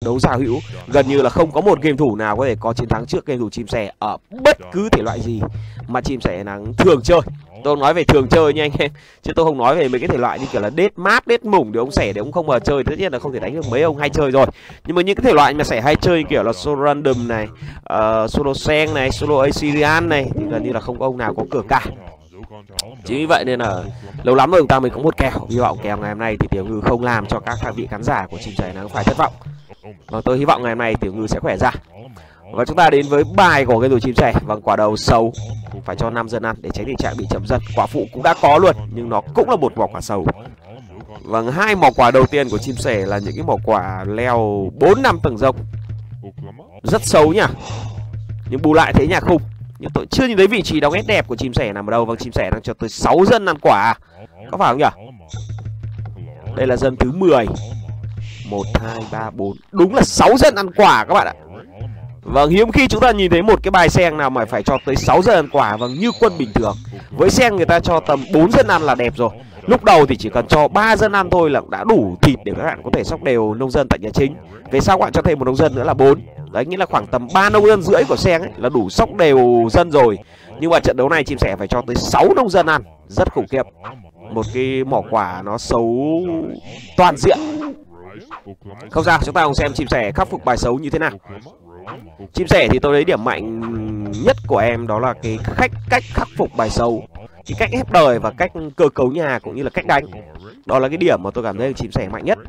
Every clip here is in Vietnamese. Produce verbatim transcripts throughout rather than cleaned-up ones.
đấu giao hữu gần như là không có một game thủ nào có thể có chiến thắng trước game thủ chim sẻ ở bất cứ thể loại gì mà chim sẻ nắng thường chơi. Tôi nói về thường chơi nha anh em, chứ tôi không nói về mấy cái thể loại như kiểu là đết map, đết mủng thì ông sẻ thì ông không mà chơi, tất nhiên là không thể đánh được mấy ông hay chơi rồi. Nhưng mà những cái thể loại mà sẻ hay chơi kiểu là solo random này, uh, solo sen này, solo Assyrian này thì gần như là không có ông nào có cửa cả. Chính vì vậy nên là lâu lắm rồi chúng ta mới có một kèo. Hy vọng kèo ngày hôm nay thì Tiểu Ngư không làm cho các vị khán giả của chim sẻ nắng phải thất vọng. Và tôi hy vọng ngày hôm nay Tiểu Ngư sẽ khỏe ra. Và chúng ta đến với bài của cái đồ chim sẻ. Vâng, quả đầu sầu phải cho năm dân ăn để tránh tình trạng bị chậm dân. Quả phụ cũng đã có luôn nhưng nó cũng là một vỏ quả sầu. Vâng, hai mỏ quả đầu tiên của chim sẻ là những cái mỏ quả leo bốn năm tầng dốc, rất xấu nhá. Nhưng bù lại thấy nhà khung. Nhưng tôi chưa nhìn thấy vị trí đóng ép đẹp của chim sẻ nằm ở đâu. Vâng, chim sẻ đang cho tới sáu dân ăn quả, có phải không nhỉ? Đây là dân thứ mười. Một, hai, ba, bốn. Đúng là sáu dân ăn quả các bạn ạ. Vâng, hiếm khi chúng ta nhìn thấy một cái bài sen nào mà phải cho tới sáu dân ăn quả. Vâng, như quân bình thường. Với sen người ta cho tầm bốn dân ăn là đẹp rồi. Lúc đầu thì chỉ cần cho ba dân ăn thôi là đã đủ thịt để các bạn có thể sóc đều nông dân tại nhà chính. Về sau các bạn cho thêm một nông dân nữa là bốn. Đấy, nghĩa là khoảng tầm ba nông dân rưỡi của sen ấy là đủ sóc đều dân rồi. Nhưng mà trận đấu này chim sẻ phải cho tới sáu nông dân ăn, rất khủng khiếp. Một cái mỏ quả nó xấu toàn diện. Không sao, chúng ta cùng xem chim sẻ khắc phục bài xấu như thế nào. Chim sẻ thì tôi thấy điểm mạnh nhất của em đó là cái cách cách khắc phục bài xấu, cái cách ép đời và cách cơ cấu nhà cũng như là cách đánh. Đó là cái điểm mà tôi cảm thấy chim sẻ mạnh nhất.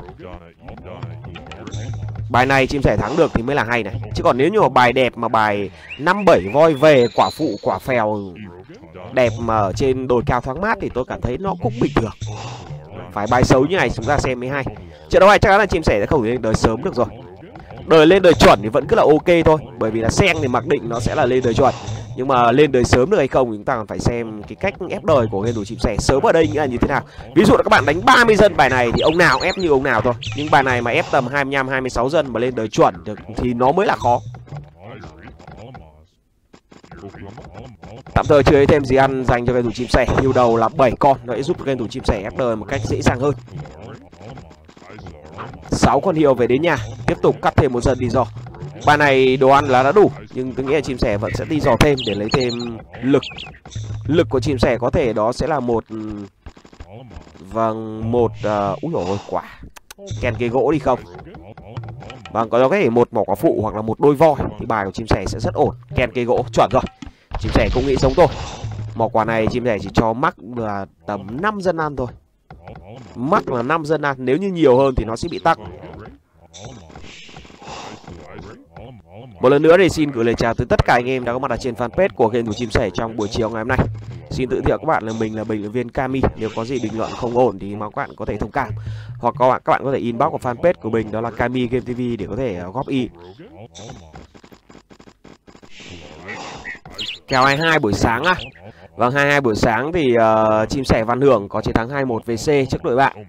Bài này chim sẻ thắng được thì mới là hay này. Chứ còn nếu như mà bài đẹp mà bài năm bảy voi về, quả phụ, quả phèo đẹp mà ở trên đồi cao thoáng mát thì tôi cảm thấy nó cũng bình thường. Phải bài xấu như này chúng ta xem mới hay. Trận đấu này chắc chắn là chim sẻ sẽ không thể lên đời sớm được rồi. Đời lên đời chuẩn thì vẫn cứ là ok thôi. Bởi vì là sen thì mặc định nó sẽ là lên đời chuẩn. Nhưng mà lên đời sớm được hay không thì chúng ta còn phải xem cái cách ép đời của game thủ chim sẻ sớm ở đây nghĩa là như thế nào. Ví dụ là các bạn đánh ba mươi dân bài này thì ông nào ép như ông nào thôi. Nhưng bài này mà ép tầm hai mươi lăm hai mươi sáu dân mà lên đời chuẩn được thì nó mới là khó. Tạm thời chưa thấy thêm gì ăn dành cho game thủ chim sẻ. Nhiều đầu là bảy con, nó sẽ giúp game thủ chim sẻ ép đời một cách dễ dàng hơn. sáu con hiệu về đến nhà, tiếp tục cắt thêm một dân đi dò. Bài này đồ ăn là đã đủ, nhưng tôi nghĩ là chim sẻ vẫn sẽ đi dò thêm để lấy thêm lực. Lực của chim sẻ có thể đó sẽ là một vâng một uh, úi dồi ôi quả kèn cây gỗ đi không. Vâng, có thể một mỏ quả phụ hoặc là một đôi voi thì bài của chim sẻ sẽ rất ổn. Kèn cây gỗ chuẩn rồi. Chim sẻ cũng nghĩ giống tôi. Mỏ quả này chim sẻ chỉ cho mắc là tầm năm dân ăn thôi. Mắc là năm dân ăn, nếu như nhiều hơn thì nó sẽ bị tắc. Một lần nữa thì xin gửi lời chào tới tất cả anh em đã có mặt ở trên fanpage của game thủ chim sẻ trong buổi chiều ngày hôm nay. Xin tự thiệu các bạn là mình là bình luận viên Kami. Nếu có gì bình luận không ổn thì mong các bạn có thể thông cảm, hoặc các bạn các bạn có thể inbox vào fanpage của mình đó là Kami Game ti vi để có thể góp ý. Kèo hai mươi hai buổi sáng á. Vâng, hai mươi hai buổi sáng thì uh, chim sẻ Văn Hưởng có chiến thắng hai một vê xê trước đội bạn.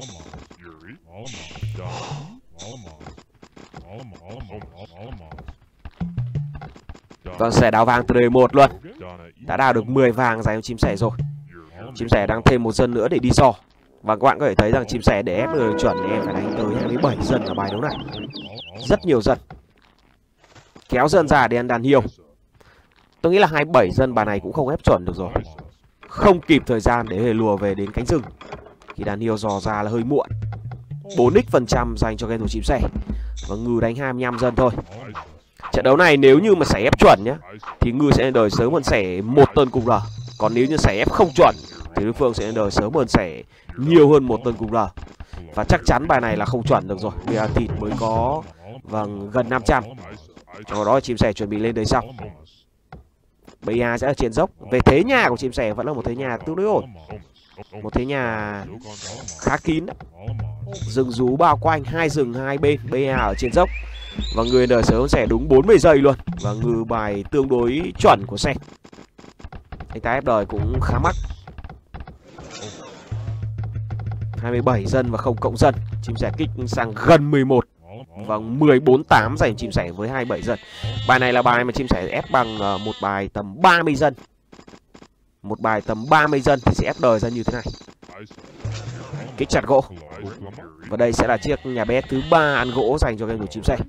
Vâng, sẻ đào vàng từ đời một luôn. Đã đào được mười vàng dành cho chim sẻ rồi. Chim sẻ đang thêm một dân nữa để đi dò. Và các bạn có thể thấy rằng chim sẻ để ép đời chuẩn thì em phải đánh tới hai mươi bảy dân ở bài đấu này. Rất nhiều dân. Kéo dân ra để ăn đàn hiêu. Tôi nghĩ là hai mươi bảy dân bài này cũng không ép chuẩn được rồi. Không kịp thời gian để hề lùa về đến cánh rừng. Thì đàn hiêu dò ra là hơi muộn. bốn x phần trăm dành cho game thủ chim sẻ. Và Ngư đánh hai mươi lăm dân thôi. Trận đấu này nếu như mà sẻ ép chuẩn nhá thì Ngư sẽ lên đời sớm hơn sẻ một tơn cung lờ. Còn nếu như sẻ ép không chuẩn thì đối phương sẽ lên đời sớm hơn sẻ nhiều hơn một tơn cung lờ. Và chắc chắn bài này là không chuẩn được rồi. Bây giờ thịt mới có vâng gần năm trăm. Sau đó chim sẻ chuẩn bị lên đời sau. bê a sẽ ở trên dốc. Về thế nhà của chim sẻ vẫn là một thế nhà tương đối ổn. Một thế nhà khá kín đấy. Rừng rú bao quanh, hai rừng hai bên, bê a ở trên dốc. Và người đời sớm sẽ đúng bốn mươi giây luôn. Và Ngư bài tương đối chuẩn của xe. Anh ta ép đời cũng khá mắc. hai mươi bảy dân và không cộng dân. Chim sẻ kích sang gần mười một. Và mười bốn tám dành chim sẻ với hai mươi bảy dân. Bài này là bài mà chim sẻ ép bằng một bài tầm ba mươi dân. Một bài tầm ba mươi dân thì sẽ ép đời ra như thế này. Kích chặt gỗ. Và đây sẽ là chiếc nhà bé thứ ba ăn gỗ dành cho game thủ chim sẻ.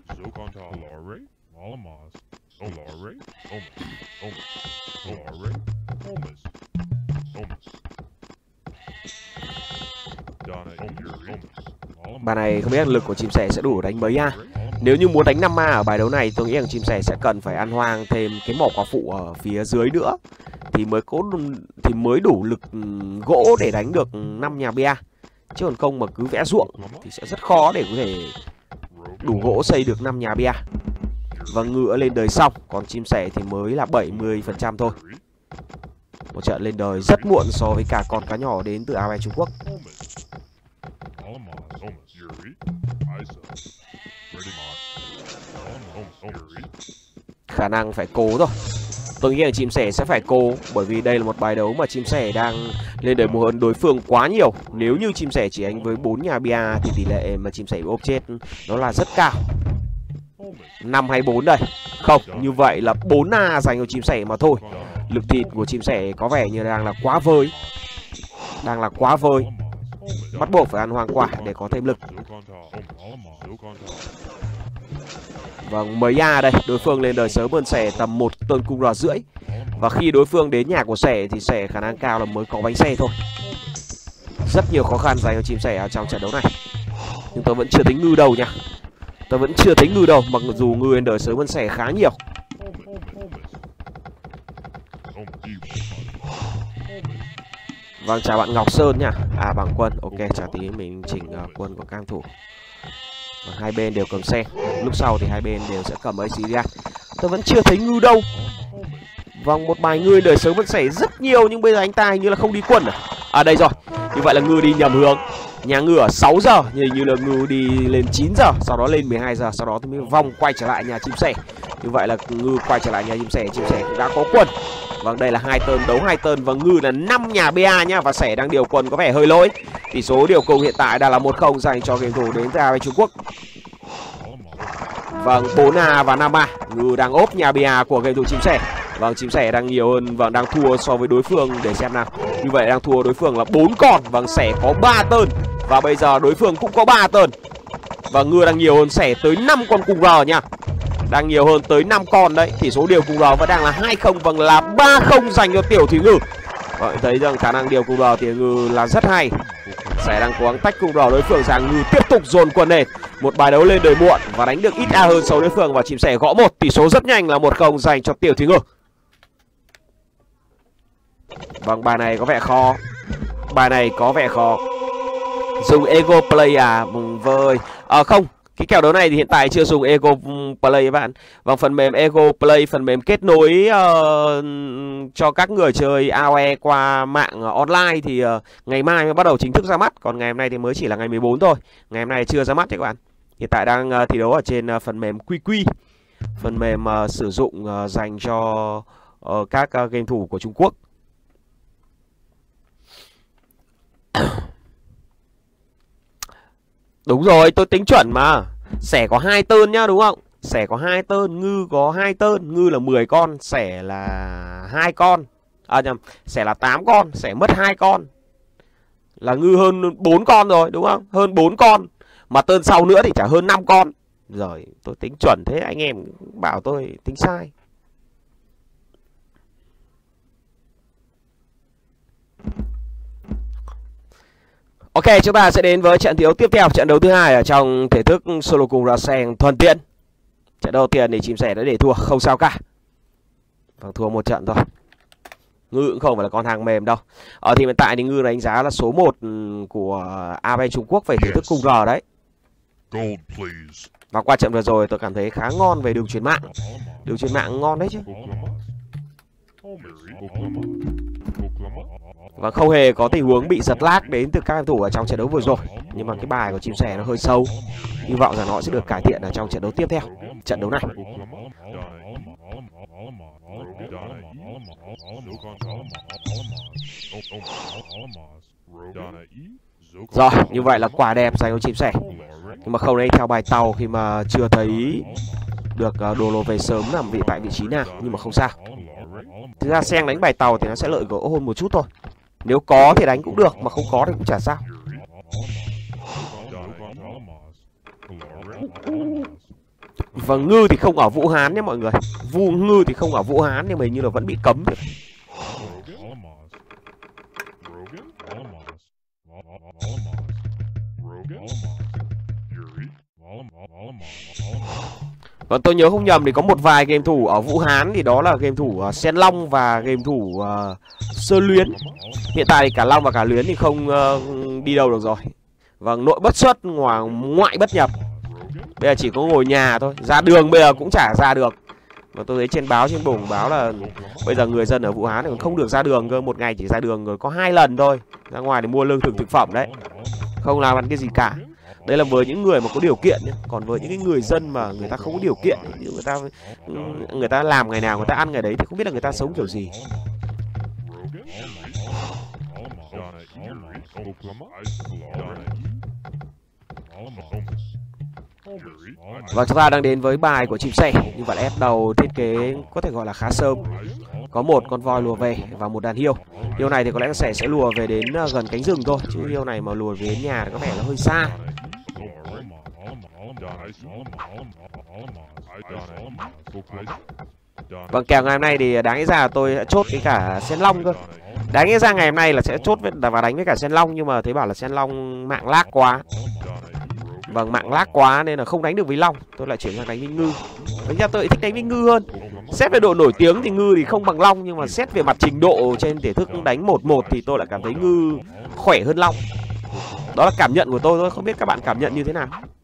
Bài này không biết lực của chim sẻ sẽ đủ đánh mấy a. Nếu như muốn đánh năm a ở bài đấu này, tôi nghĩ rằng chim sẻ sẽ cần phải ăn hoang thêm cái mỏ quả phụ ở phía dưới nữa thì mới có thì mới đủ lực gỗ để đánh được năm nhà bia. Chứ còn không mà cứ vẽ ruộng thì sẽ rất khó để có thể đủ gỗ xây được năm nhà bia. Và ngựa lên đời xong, còn chim sẻ thì mới là bảy mươi phần trăm thôi. Một trận lên đời rất muộn so với cả con cá nhỏ đến từ a e Trung Quốc. Khả năng phải cố rồi. Tôi nghĩ là chim sẻ sẽ phải cố, bởi vì đây là một bài đấu mà chim sẻ đang lên đời muộn hơn đối phương quá nhiều. Nếu như chim sẻ chỉ đánh với bốn nhà bia thì tỷ lệ mà chim sẻ bị ốp chết nó là rất cao. Năm hay bốn đây? Không, như vậy là bốn a dành cho chim sẻ mà thôi. Lực thịt của chim sẻ có vẻ như đang là quá vơi. Đang là quá vơi. Bắt buộc phải ăn hoang quả để có thêm lực. Vâng, mấy a đây, đối phương lên đời sớm hơn sẻ tầm một tơn cung rò rưỡi. Và khi đối phương đến nhà của sẻ thì sẻ khả năng cao là mới có bánh xe thôi. Rất nhiều khó khăn dành cho chim sẻ ở trong trận đấu này. Nhưng tôi vẫn chưa thấy ngư đầu nha. Tôi vẫn chưa thấy ngư đầu, mặc dù ngư lên đời sớm hơn sẻ khá nhiều. Vâng, chào bạn Ngọc Sơn nha. À, bằng quân, ok, chào tí mình chỉnh uh, quân của cam thủ. Và hai bên đều cầm xe. Lúc sau thì hai bên đều sẽ cầm a xê ra. Tôi vẫn chưa thấy ngư đâu. Vâng, một bài ngư đời sớm vẫn xảy rất nhiều, nhưng bây giờ anh ta hình như là không đi quân à? À đây rồi, như vậy là ngư đi nhầm hướng. Nhà ngư ở sáu giờ, nhưng như là ngư đi lên chín giờ, sau đó lên mười hai giờ, sau đó thì mới vòng quay trở lại nhà chim sẻ. Như vậy là ngư quay trở lại nhà chim sẻ, chim sẻ cũng đã có quân. Vâng, đây là hai tơn, đấu hai tơn và ngư là năm nhà bê a nhá, và sẻ đang điều quân có vẻ hơi lỗi. Tỷ số điều cùng hiện tại đang là một không dành cho game thủ đến từ a e Trung Quốc. Vâng, bốn a và năm a, ngư đang ốp nhà bê a của game thủ chim sẻ. Vâng, chim sẻ đang nhiều hơn và đang thua so với đối phương, để xem nào. Như vậy đang thua đối phương là bốn con. Vâng, sẻ có ba tơn và bây giờ đối phương cũng có ba tơn. Và ngư đang nhiều hơn sẻ tới năm con cung rờ nha. Đang nhiều hơn tới năm con đấy. Tỷ số điều cung rờ vẫn đang là hai không, vâng, là ba không dành cho tiểu thủy ngư. Vâng, thấy rằng khả năng điều cung rờ tiểu ngư là rất hay. Sẻ đang cố gắng tách cung rờ đối phương sang, ngư tiếp tục dồn quân lên. Một bài đấu lên đời muộn và đánh được ít a hơn so với đối phương, và chim sẻ gõ một. Tỷ số rất nhanh là một không dành cho tiểu thủy ngư. Vâng, bài này có vẻ khó. Bài này có vẻ khó. Dùng Ego Play à? Vơi. À không, cái kèo đấu này thì hiện tại chưa dùng Ego Play các bạn. Vâng, phần mềm Ego Play, phần mềm kết nối uh, cho các người chơi a o e qua mạng uh, online thì uh, ngày mai mới bắt đầu chính thức ra mắt. Còn ngày hôm nay thì mới chỉ là ngày mười bốn thôi. Ngày hôm nay chưa ra mắt đấy các bạn. Hiện tại đang uh, thi đấu ở trên uh, phần mềm quy quy. Phần mềm uh, sử dụng uh, dành cho uh, các uh, game thủ của Trung Quốc. Đúng rồi, tôi tính chuẩn mà. Sẻ có hai tơn nhá, đúng không? Sẻ có hai tơn, ngư có hai tơn. Ngư là mười con, sẻ là hai con. À nhầm, sẻ là tám con, sẻ mất hai con. Là ngư hơn bốn con rồi, đúng không? Hơn bốn con. Mà tơn sau nữa thì chả hơn năm con. Rồi, tôi tính chuẩn thế anh em bảo tôi tính sai. Ok, chúng ta sẽ đến với trận thi đấu tiếp theo, trận đấu thứ hai ở trong thể thức solo cùng ra sen thuần tiện. Trận đầu tiên thì chim sẻ đã để thua, không sao cả. Vâng, thua một trận thôi. Ngư cũng không phải là con hàng mềm đâu. Ở thì hiện tại thì Ngư đánh giá là số một của a e Trung Quốc về thể thức cung R đấy. Và qua trận vừa rồi tôi cảm thấy khá ngon về đường truyền mạng. Đường truyền mạng ngon đấy chứ. Và không hề có tình huống bị giật lag đến từ các game thủ ở trong trận đấu vừa rồi. Nhưng mà cái bài của chim sẻ nó hơi sâu. Hy vọng rằng nó sẽ được cải thiện ở trong trận đấu tiếp theo. Trận đấu này. Rồi, như vậy là quả đẹp dành cho chim sẻ. Nhưng mà không đấy theo bài tàu khi mà chưa thấy được đồ lô về sớm nằm vị tại vị trí nào. Nhưng mà không sao. Thực ra Sen đánh bài tàu thì nó sẽ lợi gỗ hơn một chút thôi. Nếu có thì đánh cũng được, mà không có thì cũng chả sao. Và Ngư thì không ở Vũ Hán nhé mọi người. Vu Ngư thì không ở Vũ Hán nhưng mà hình như là vẫn bị cấm. Còn tôi nhớ không nhầm thì có một vài game thủ ở Vũ Hán, thì đó là game thủ uh, Sen Long và game thủ uh, Sơ Luyến. Hiện tại thì cả Long và cả Luyến thì không uh, đi đâu được rồi. Vâng, nội bất xuất, ngoài ngoại bất nhập. Bây giờ chỉ có ngồi nhà thôi. Ra đường bây giờ cũng chả ra được. Và tôi thấy trên báo, trên bổng báo là bây giờ người dân ở Vũ Hán thì còn không được ra đường cơ. Một ngày chỉ ra đường rồi có hai lần thôi. Ra ngoài để mua lương thực thực phẩm đấy. Không làm ăn cái gì cả. Đây là với những người mà có điều kiện nhé. Còn với những cái người dân mà người ta không có điều kiện, người ta người ta làm ngày nào người ta ăn ngày đấy thì không biết là người ta sống kiểu gì. Và chúng ta đang đến với bài của chim sẻ. Như vậy là ép đầu thiết kế có thể gọi là khá sớm. Có một con voi lùa về và một đàn hiêu. Hiêu này thì có lẽ sẻ sẽ lùa về đến gần cánh rừng thôi, chứ hiêu này mà lùa về đến nhà thì có vẻ là hơi xa. Vâng, kèo ngày hôm nay thì đáng nghĩ ra là tôi đã chốt với cả Sen Long cơ. Đáng nghĩ ra ngày hôm nay là sẽ chốt với, và đánh với cả Sen Long, nhưng mà thấy bảo là Sen Long mạng lag quá. Vâng, mạng lag quá nên là không đánh được với Long. Tôi lại chuyển sang đánh với Ngư. Thực ra tôi thích đánh với Ngư hơn. Xét về độ nổi tiếng thì Ngư thì không bằng Long, nhưng mà xét về mặt trình độ trên thể thức đánh một một thì tôi lại cảm thấy Ngư khỏe hơn Long. Đó là cảm nhận của tôi thôi, không biết các bạn cảm nhận như thế nào.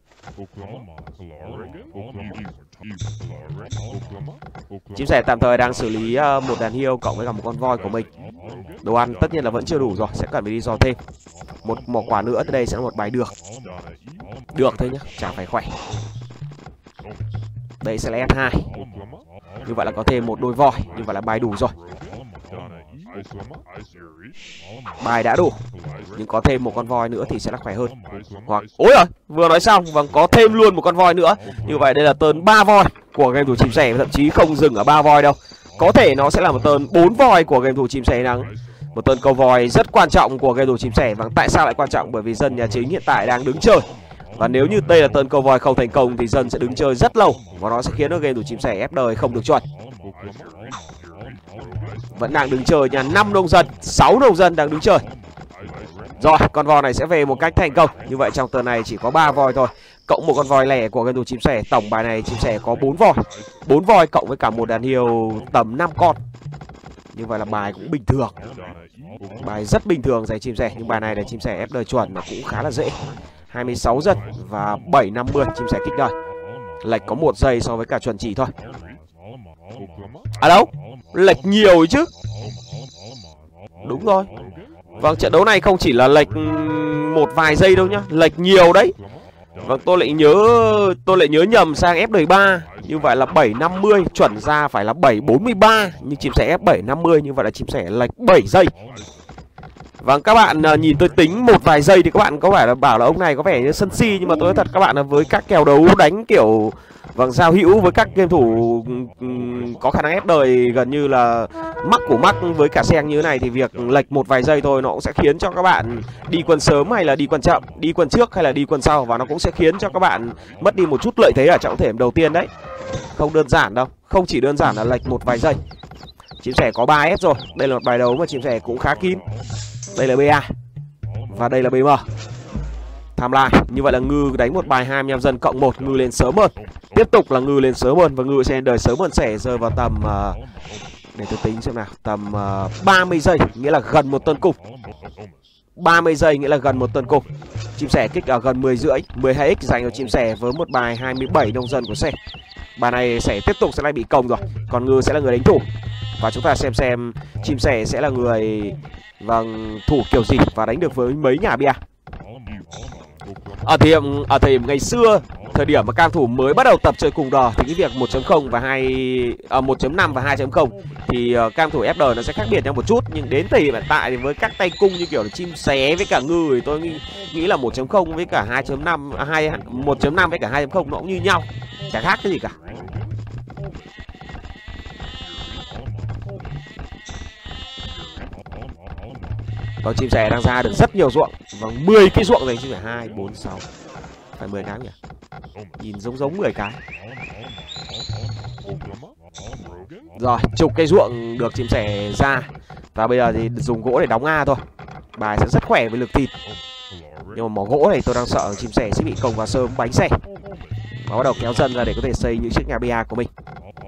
Chim sẻ tạm thời đang xử lý một đàn hiêu cộng với cả một con voi của mình. Đồ ăn tất nhiên là vẫn chưa đủ rồi, sẽ cần phải đi dò thêm. Một mỏ quả nữa từ đây sẽ là một bài được. Được thôi nhá, chả phải khỏe. Đây sẽ là ép hai. Như vậy là có thêm một đôi voi, như vậy là bài đủ rồi. Bài đã đủ, nhưng có thêm một con voi nữa thì sẽ là khỏe hơn. Hoặc ối rồi, vừa nói xong, vâng, có thêm luôn một con voi nữa. Như vậy đây là turn ba voi của game thủ chim sẻ, thậm chí không dừng ở ba voi đâu. Có thể nó sẽ là một turn bốn voi của game thủ chim sẻ nắng. Một turn câu voi rất quan trọng của game thủ chim sẻ. Và tại sao lại quan trọng? Bởi vì dân nhà chính hiện tại đang đứng chơi. Và nếu như đây là turn câu voi không thành công thì dân sẽ đứng chơi rất lâu, và nó sẽ khiến cho game thủ chim sẻ ép đời không được chuẩn. Vẫn đang đứng chơi nhà, năm nông dân, sáu nông dân đang đứng chơi. Rồi, con voi này sẽ về một cách thành công. Như vậy trong turn này chỉ có ba voi thôi, cộng một con voi lẻ của game thủ chim sẻ. Tổng bài này chim sẻ có bốn voi. bốn voi cộng với cả một đàn hiêu tầm năm con. Như vậy là bài cũng bình thường. Bài rất bình thường dành chim sẻ, nhưng bài này là chim sẻ ép đời chuẩn mà cũng khá là dễ. hai mươi sáu dân và bảy năm mươi chim sẻ kích đời. Lệch có một giây so với cả chuẩn chỉ thôi. À đâu, lệch nhiều chứ. Đúng rồi. Vâng, trận đấu này không chỉ là lệch một vài giây đâu nhá, lệch nhiều đấy. Vâng, tôi lại nhớ tôi lại nhớ nhầm sang ép đời ba. Như vậy là bảy năm mươi, chuẩn ra phải là bảy bốn mươi ba, nhưng chim sẻ ép bảy năm mươi, như vậy là chim sẻ lệch bảy giây. Vâng, các bạn uh, nhìn tôi tính một vài giây thì các bạn có vẻ là bảo là ông này có vẻ như sân si, nhưng mà tôi nói thật các bạn là với các kèo đấu đánh kiểu vâng giao hữu với các game thủ um, có khả năng ép đời gần như là mắc của mắc với cả Sen như thế này, thì việc lệch một vài giây thôi nó cũng sẽ khiến cho các bạn đi quân sớm hay là đi quân chậm, đi quân trước hay là đi quân sau, và nó cũng sẽ khiến cho các bạn mất đi một chút lợi thế ở trọng thể đầu tiên đấy. Không đơn giản đâu, không chỉ đơn giản là lệch một vài giây. Chim sẻ có ba ép rồi, đây là một bài đấu mà chim sẻ cũng khá kín. Đây là bê a và đây là bê em. Tham lai, như vậy là Ngư đánh một bài hai mươi lăm dân cộng một, Ngư lên sớm hơn. Tiếp tục là Ngư lên sớm hơn, và Ngư sẽ đời sớm hơn sẻ, rơi vào tầm uh, để tôi tính xem nào, tầm uh, ba mươi giây, nghĩa là gần một tơn cục. ba mươi giây nghĩa là gần một tơn cục. Chim sẻ kích ở gần mười rưỡi, mười hai x dành cho chim sẻ với một bài hai mươi bảy nông dân của sẻ. Bài này sẻ tiếp tục sẽ lại bị công rồi, còn Ngư sẽ là người đánh thủ. Và chúng ta xem xem chim sẻ sẽ là người vâng thủ kiểu gì và đánh được với mấy nhà bia. Ở thời điểm ở thời điểm ngày xưa, thời điểm mà cam thủ mới bắt đầu tập chơi cùng đò, thì cái việc một chấm không và hai à, một chấm năm và hai chấm không thì uh, cam thủ ép đời nó sẽ khác biệt nhau một chút, nhưng đến thời điểm hiện tại thì với các tay cung như kiểu là chim xé với cả Ngư thì tôi nghĩ, nghĩ là một chấm không với cả hai chấm năm, hai một chấm năm với cả hai chấm không nó cũng như nhau, chả khác cái gì cả. Còn chim sẻ đang ra được rất nhiều ruộng, vâng mười cái ruộng này chứ phải hai bốn sáu, phải mười cái nhỉ. nhìn giống giống mười cái. Rồi, chục cây ruộng được chim sẻ ra. Và bây giờ thì dùng gỗ để đóng A thôi. Bài sẽ rất khỏe với lực thịt. Nhưng mà mỏ gỗ này tôi đang sợ chim sẻ sẽ bị công vào sớm bánh xe. Và bắt đầu kéo dân ra để có thể xây những chiếc nhà bê a của mình.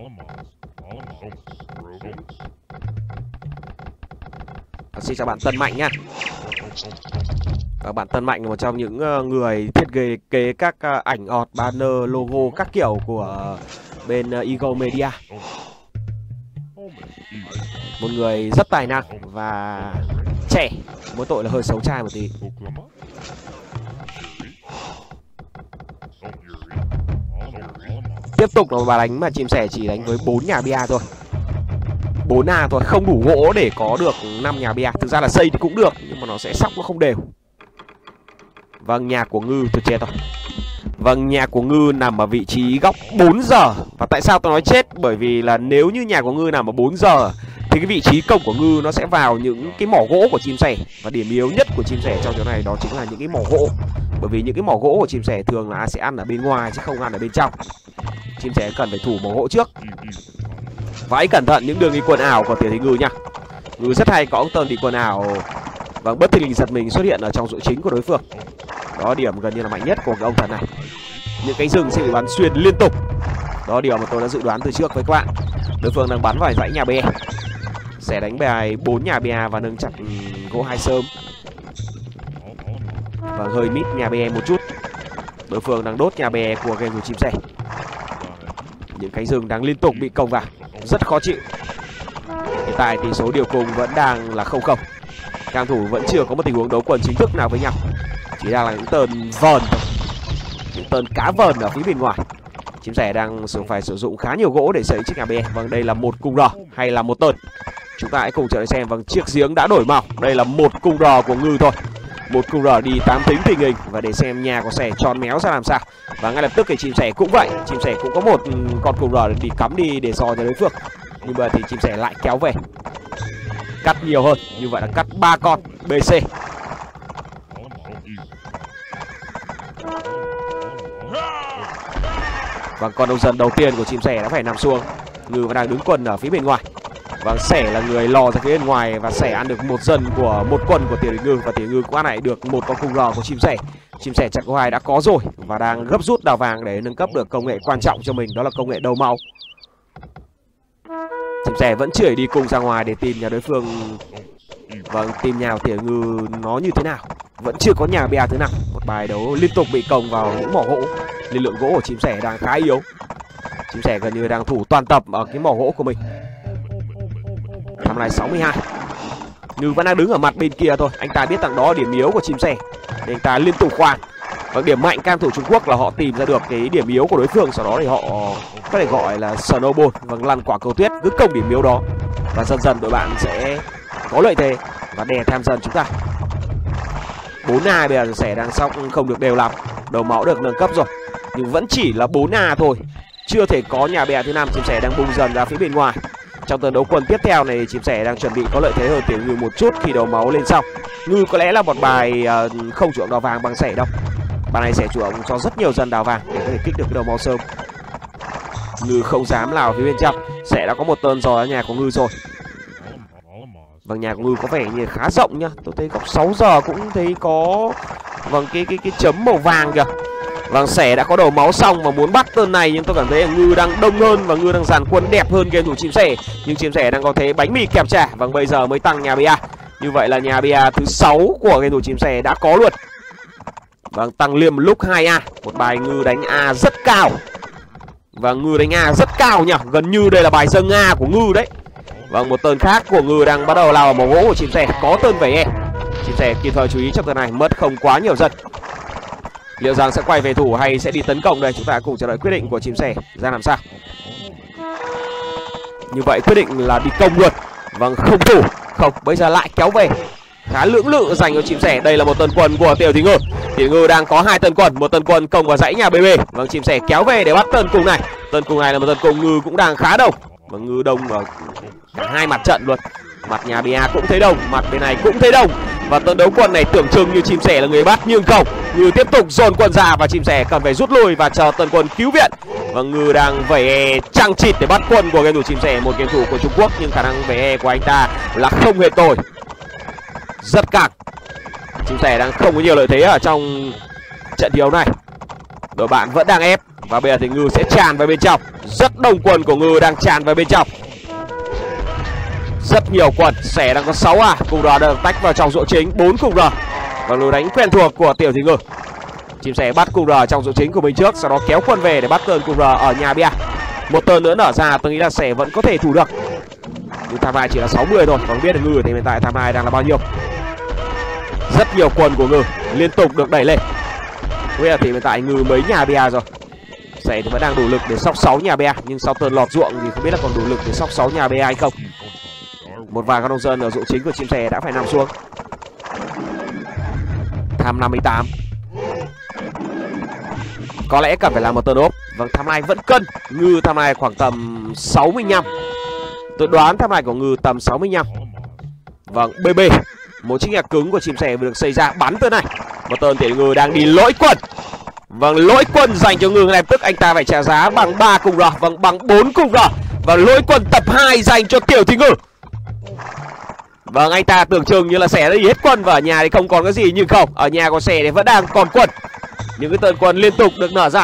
Và xin chào bạn Tân Mạnh nha. Và bạn Tân Mạnh là một trong những người thiết kế, kế các ảnh ọt, banner, logo các kiểu của bên Eagle Media. Một người rất tài năng và trẻ, mỗi tội là hơi xấu trai một tí. Tiếp tục là một bài đánh mà chim sẻ chỉ đánh với bốn nhà bê a thôi. bốn A thôi, không đủ gỗ để có được năm nhà bê a. Thực ra là xây thì cũng được, nhưng mà nó sẽ sóc nó không đều. Vâng, nhà của Ngư tôi chết rồi. Vâng, nhà của Ngư nằm ở vị trí góc bốn giờ. Và tại sao tôi nói chết? Bởi vì là nếu như nhà của Ngư nằm ở bốn giờ thì cái vị trí công của Ngư nó sẽ vào những cái mỏ gỗ của chim sẻ. Và điểm yếu nhất của chim sẻ trong chỗ này đó chính là những cái mỏ gỗ. Bởi vì những cái mỏ gỗ của chim sẻ thường là sẽ ăn ở bên ngoài chứ không ăn ở bên trong. Chim sẻ cần phải thủ mỏ gỗ trước. Và hãy cẩn thận những đường đi quần ảo của Tiểu Thị Ngư nha. Ngư rất hay có ông tơn đi quần ảo và bất thình lình giật mình xuất hiện ở trong đội chính của đối phương. Đó điểm gần như là mạnh nhất của ông thần này. Những cánh rừng sẽ bị bắn xuyên liên tục. Đó điều mà tôi đã dự đoán từ trước với các bạn. Đối phương đang bắn vào dãy nhà bê. Sẽ đánh bài bốn nhà bê a và nâng chặt gỗ hai sớm. Và hơi mít nhà bê một chút. Đối phương đang đốt nhà bê của game của chim sẻ. Những cánh rừng đang liên tục bị công vào, rất khó chịu. Hiện tại tỷ số điều cùng vẫn đang là không không. Cam thủ vẫn chưa có một tình huống đấu quần chính thức nào với nhau. Chỉ đang là những tơn vờn thôi, những tơn cá vờn ở phía bên ngoài. Chim sẻ đang phải sử dụng khá nhiều gỗ để xây chiếc nhà bê. Vâng, đây là một cung rò hay là một tơn. Chúng ta hãy cùng chờ xem. Vâng, chiếc giếng đã đổi màu. Đây là một cung rò của Ngư thôi. Một cung rò đi tám tính tình hình và để xem nhà của sẻ tròn méo ra làm sao. Và ngay lập tức thì chim sẻ cũng vậy. Chim sẻ cũng có một con cung rò để đi cắm đi để dò cho đối phương. Nhưng mà thì chim sẻ lại kéo về, cắt nhiều hơn. Như vậy là cắt ba con bê xê. Và con nông dân đầu tiên của chim sẻ đã phải nằm xuống. Ngư vẫn đang đứng quần ở phía bên ngoài. Và sẻ là người lò ra phía bên ngoài. Và sẻ ăn được một dân của một quân của Tiểu Thị Ngư. Và Tiểu Ngư cũng ăn lại được một con cung rò của chim sẻ. Chim sẻ chặt có hai đã có rồi và đang gấp rút đào vàng để nâng cấp được công nghệ quan trọng cho mình. Đó là công nghệ đầu màu. Chim sẻ vẫn chửi đi cùng ra ngoài để tìm nhà đối phương. Vâng, tìm nhà của Tiểu Ngư nó như thế nào. Vẫn chưa có nhà bê a thứ nào. Một bài đấu liên tục bị công vào những mỏ gỗ. Nên lượng gỗ của chim sẻ đang khá yếu. Chim sẻ gần như đang thủ toàn tập ở cái mỏ gỗ của mình. Năm nay sáu mươi hai. Ngư vẫn đang đứng ở mặt bên kia thôi. Anh ta biết rằng đó là điểm yếu của chim sẻ nên anh ta liên tục khoan. Và điểm mạnh cam thủ Trung Quốc là họ tìm ra được cái điểm yếu của đối phương. Sau đó thì họ có thể gọi là snowball. Vâng, lăn quả cầu tuyết cứ công điểm yếu đó. Và dần dần đội bạn sẽ có lợi thế và đè tham dần chúng ta. bốn A bây giờ sẻ đang sóc không được đều lắm. Đầu máu được nâng cấp rồi nhưng vẫn chỉ là bốn A thôi. Chưa thể có nhà bê a thứ năm. Chim sẻ đang bung dần ra phía bên ngoài. Trong trận đấu quân tiếp theo này chim sẻ đang chuẩn bị có lợi thế hơn Tiểu Ngư một chút khi đầu máu lên xong. Ngư có lẽ là một bài uh, không chủ động đào vàng bằng sẻ đâu. Bài này sẽ chủ động cho rất nhiều dân đào vàng để có thể kích được cái đầu máu sớm. Ngư không dám lao phía bên trong. Sẻ đã có một tơn giò ở nhà của Ngư rồi. Vâng, nhà của Ngư có vẻ như khá rộng nhá. Tôi thấy góc sáu giờ cũng thấy có vâng cái cái cái chấm màu vàng kìa. Vâng, sẻ đã có đầu máu xong và muốn bắt tơn này nhưng tôi cảm thấy là Ngư đang đông hơn và Ngư đang dàn quân đẹp hơn game thủ chim sẻ. Nhưng chim sẻ đang có thế bánh mì kẹp trả. Vâng, bây giờ mới tăng nhà bê a. Như vậy là nhà bê a thứ sáu của game thủ chim sẻ đã có luôn. Vâng, tăng liêm lúc hai A. Một bài Ngư đánh A rất cao. Và Ngư đánh A rất cao nhỉ. Gần như đây là bài dâng A của Ngư đấy. Vâng, một tơn khác của Ngư đang bắt đầu lao vào màu gỗ của chim sẻ. Có tơn vẩy e. Chim sẻ kịp thời chú ý trong tơn này, mất không quá nhiều dân. Liệu rằng sẽ quay về thủ hay sẽ đi tấn công đây? Chúng ta cùng chờ đợi quyết định của chim sẻ ra làm sao. Như vậy quyết định là đi công luôn. Vâng, không thủ. Không, bây giờ lại kéo về. Khá lưỡng lự dành cho chim sẻ. Đây là một tần quân của Tiểu Thị Ngư. Tiểu Ngư đang có hai tần quân. Một tần quân công vào dãy nhà bê bê. Vâng, chim sẻ kéo về để bắt tần cùng này. Tần cùng này là một tần cùng Ngư cũng đang khá đông. Vâng, Ngư đông ở cả hai mặt trận luôn. Mặt nhà bê a cũng thấy đông, mặt bên này cũng thấy đông. Và tên đấu quân này tưởng chừng như chim sẻ là người bắt nhưng không. Ngư tiếp tục dồn quân ra và chim sẻ cần phải rút lui và chờ tân quân cứu viện. Và Ngư đang vẩy chằng chịt để bắt quân của game thủ chim sẻ, một game thủ của Trung Quốc, nhưng khả năng vẩy của anh ta là không hề tồi. Rất căng. Chim sẻ đang không có nhiều lợi thế ở trong trận thi đấu này. Đội bạn vẫn đang ép và bây giờ thì Ngư sẽ tràn vào bên trong. Rất đông quân của Ngư đang tràn vào bên trong. Rất nhiều quân. Sẻ đang có sáu A. Cùng đó được tách vào trong rổ chính bốn cùng rồi. Và lối đánh quen thuộc của Tiểu Thị Ngư. Chim sẻ bắt cùng R trong rổ chính của mình trước, sau đó kéo quân về để bắt tơn cùng R ở nhà bia. Một tơn nữa nở ra, tôi nghĩ là sẻ vẫn có thể thủ được. Nhưng tham hai chỉ là sáu mươi thôi, còn biết được Ngư thì hiện tại tham hai đang là bao nhiêu. Rất nhiều quân của Ngư liên tục được đẩy lên. Bây giờ thì hiện tại Ngư mấy nhà bia rồi. Sẻ thì vẫn đang đủ lực để sóc sáu nhà bia, nhưng sau tơn lọt ruộng thì không biết là còn đủ lực để sóc sáu nhà bia hay không. Một vài con nông dân ở rổ chính của chim sẻ đã phải nằm xuống. Tham năm mươi tám. Có lẽ cần phải làm một tơn ốp. Vâng, tham này vẫn cân. Ngư tham này khoảng tầm sáu mươi lăm. Tôi đoán tham này của Ngư tầm sáu mươi lăm. Vâng, bê bê. Một chiếc nhạc cứng của chim sẻ vừa được xây ra bắn tơn này. Một tơn Tiểu Ngư đang đi lỗi quân. Vâng, lỗi quân dành cho Ngư ngay lập tức anh ta phải trả giá bằng ba cùng rồi. Vâng, bằng bốn cùng rồi. Và lỗi quân tập hai dành cho Tiểu Thị Ngư. Vâng, anh ta tưởng chừng như là sẻ đã đi hết quân và ở nhà thì không còn cái gì, nhưng không, ở nhà của sẻ thì vẫn đang còn quân. Những cái tơn quân liên tục được nở ra.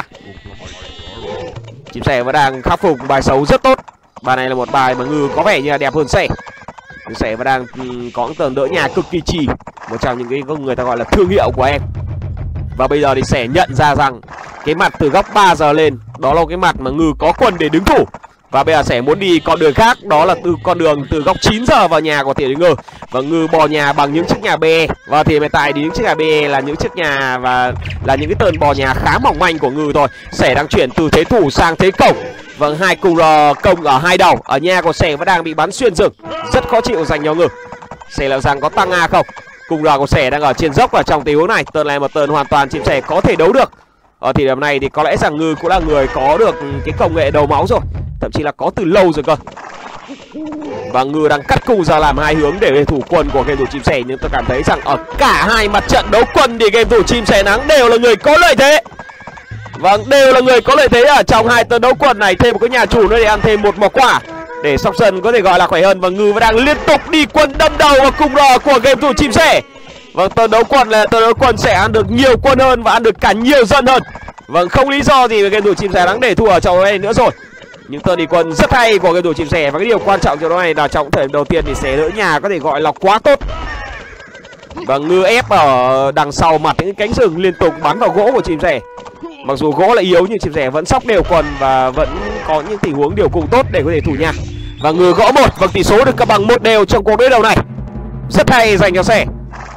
Chim sẻ vẫn đang khắc phục bài xấu rất tốt. Bài này là một bài mà Ngư có vẻ như là đẹp hơn sẻ. Nhưng sẻ vẫn đang um, có những tơn đỡ nhà cực kỳ trì, một trong những cái người ta gọi là thương hiệu của em. Và bây giờ thì sẻ nhận ra rằng cái mặt từ góc ba giờ lên đó là cái mặt mà Ngư có quân để đứng thủ. Và bây giờ sẽ muốn đi con đường khác, đó là từ con đường từ góc chín giờ vào nhà của Tiểu Thị Ngư. Và Ngư bò nhà bằng những chiếc nhà bê. Và thì hiện tại thì những chiếc nhà bê là những chiếc nhà và là những cái tơn bò nhà khá mỏng manh của Ngư thôi. Sẻ đang chuyển từ thế thủ sang thế cổng. Vâng, hai cùng công ở hai đầu. Ở nhà của Sẻ vẫn đang bị bắn xuyên rừng, rất khó chịu dành cho Ngư. Sẻ liệu rằng có tăng A không? Cùng R của Sẻ đang ở trên dốc ở trong tình huống này. Tơn này một tơn hoàn toàn chim sẻ có thể đấu được. Ở thời điểm này thì có lẽ rằng Ngư cũng là người có được cái công nghệ đầu máu rồi, thậm chí là có từ lâu rồi cơ. Và Ngư đang cắt cung ra làm hai hướng để thủ quân của game thủ chim sẻ. Nhưng tôi cảm thấy rằng ở cả hai mặt trận đấu quân thì game thủ chim sẻ nắng đều là người có lợi thế. Vâng, đều là người có lợi thế ở trong hai tơn đấu quân này. Thêm một cái nhà chủ nữa để ăn thêm một mỏ quả để sóc sân có thể gọi là khỏe hơn. Và Ngư vẫn đang liên tục đi quân đâm đầu vào cung R của game thủ chim sẻ. Vâng, tơn đấu quân là tơn đấu quân sẽ ăn được nhiều quân hơn và ăn được cả nhiều dân hơn. Vâng, không lý do gì về game thủ chim sẻ nắng để thua ở trong này nữa rồi. Nhưng tơn đi quân rất hay của game thủ chim sẻ. Và cái điều quan trọng trong đó này là trong thời điểm đầu tiên thì sẻ đỡ nhà có thể gọi là quá tốt. Và Ngư ép ở đằng sau mặt những cánh rừng liên tục bắn vào gỗ của chim sẻ. Mặc dù gỗ là yếu nhưng chim sẻ vẫn sóc đều quân và vẫn có những tình huống điều cùng tốt để có thể thủ nhà. Và Ngư gõ một. Vâng, tỷ số được cân bằng một đều trong cuộc đối đầu này. Rất hay dành cho sẻ.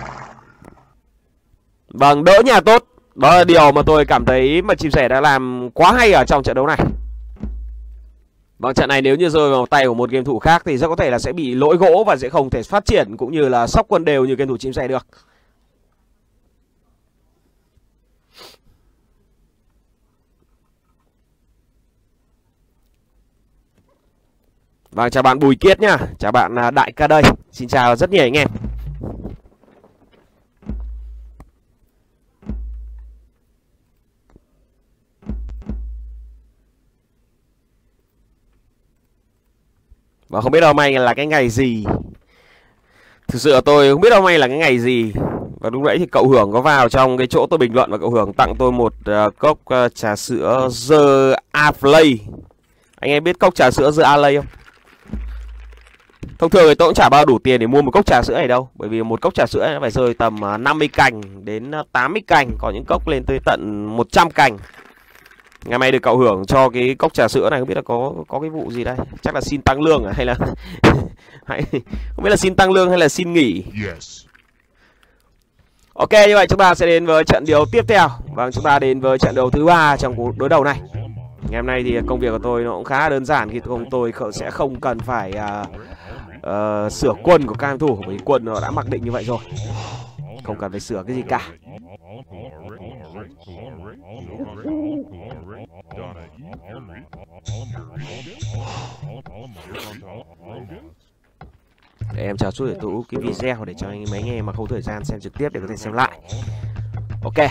Vâng, đỡ nhà tốt. Đó là điều mà tôi cảm thấy mà chim sẻ đã làm quá hay ở trong trận đấu này. Vâng, trận này nếu như rơi vào tay của một game thủ khác thì rất có thể là sẽ bị lỗi gỗ và sẽ không thể phát triển cũng như là sóc quân đều như game thủ chim sẻ được. Vâng, chào bạn Bùi Kiết nhá. Chào bạn Đại Ca đây. Xin chào rất nhiều anh em. Và không biết hôm nay là cái ngày gì. Thực sự là tôi không biết hôm nay là cái ngày gì. Và lúc nãy thì cậu Hưởng có vào trong cái chỗ tôi bình luận và cậu Hưởng tặng tôi một uh, cốc uh, trà sữa The Aflay. Anh em biết cốc trà sữa The Aflay không? Thông thường thì tôi cũng chả bao đủ tiền để mua một cốc trà sữa này đâu. Bởi vì một cốc trà sữa nó phải rơi tầm uh, năm mươi cành đến uh, tám mươi cành. Có những cốc lên tới tận một trăm cành. Ngày hôm nay được cậu Hưởng cho cái cốc trà sữa này, không biết là có có cái vụ gì đây. Chắc là xin tăng lương à? Hay là hay... không biết là xin tăng lương hay là xin nghỉ. Yes. Ok, như vậy chúng ta sẽ đến với trận đấu tiếp theo. Vâng, chúng ta đến với trận đấu thứ ba trong cuộc đối đầu này. Ngày hôm nay thì công việc của tôi nó cũng khá đơn giản khi tôi, tôi sẽ không cần phải uh, uh, sửa quân của các em thủ, bởi vì quân nó đã mặc định như vậy rồi, không cần phải sửa cái gì cả. Để em chờ chút để tôi úp cái video để cho anh mấy anh em mà không thời gian xem trực tiếp để có thể xem lại. Ok.